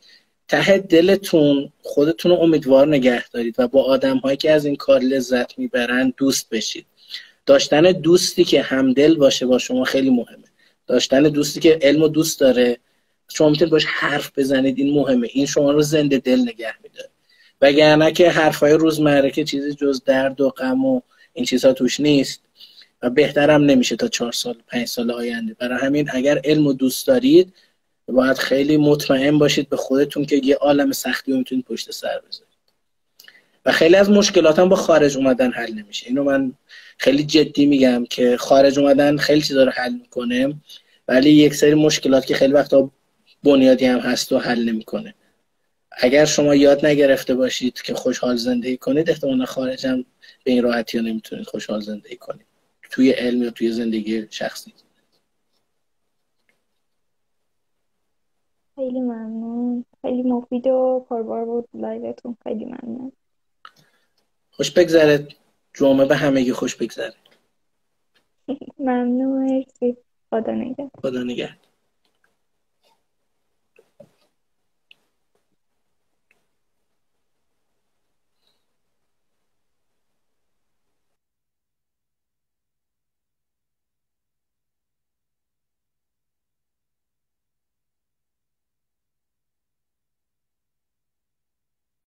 ته دلتون خودتون رو امیدوار نگه دارید و با آدم هایی که از این کار لذت میبرن دوست بشید. داشتن دوستی که همدل باشه با شما خیلی مهمه. داشتن دوستی که علم و دوست داره، شما میتونید باش حرف بزنید، این مهمه. این شما رو زنده دل نگه میداره. وگرنه که حرفای روزمره که چیزی جز درد و غم و این چیزها توش نیست و بهترم نمیشه تا 4 سال 5 سال آینده. برای همین اگر علم و دوست دارید باید خیلی مطمئن باشید به خودتون که یه عالم سختی رو میتونید پشت سر بذارید. و خیلی از مشکلات هم با خارج اومدن حل نمیشه. اینو من خیلی جدی میگم که خارج اومدن خیلی چیزا رو حل میکنه، ولی یک سری مشکلات که خیلی وقتا بنیادی هم هست و حل نمیکنه. اگر شما یاد نگرفته باشید که خوشحال زندگی کنید، احتمالاً خارج هم به این راحتی ها نمیتونید خوشحال زندگی کنید توی علم یا توی زندگی شخصی. خیلی ممنون، خیلی مفید و پربار بود لایوتون. خیلی ممنون. خوش بگذره. جمعه به همگی خوش بگذره. ممنون، مرسی. خدا نگهدار. خدا نگهدار.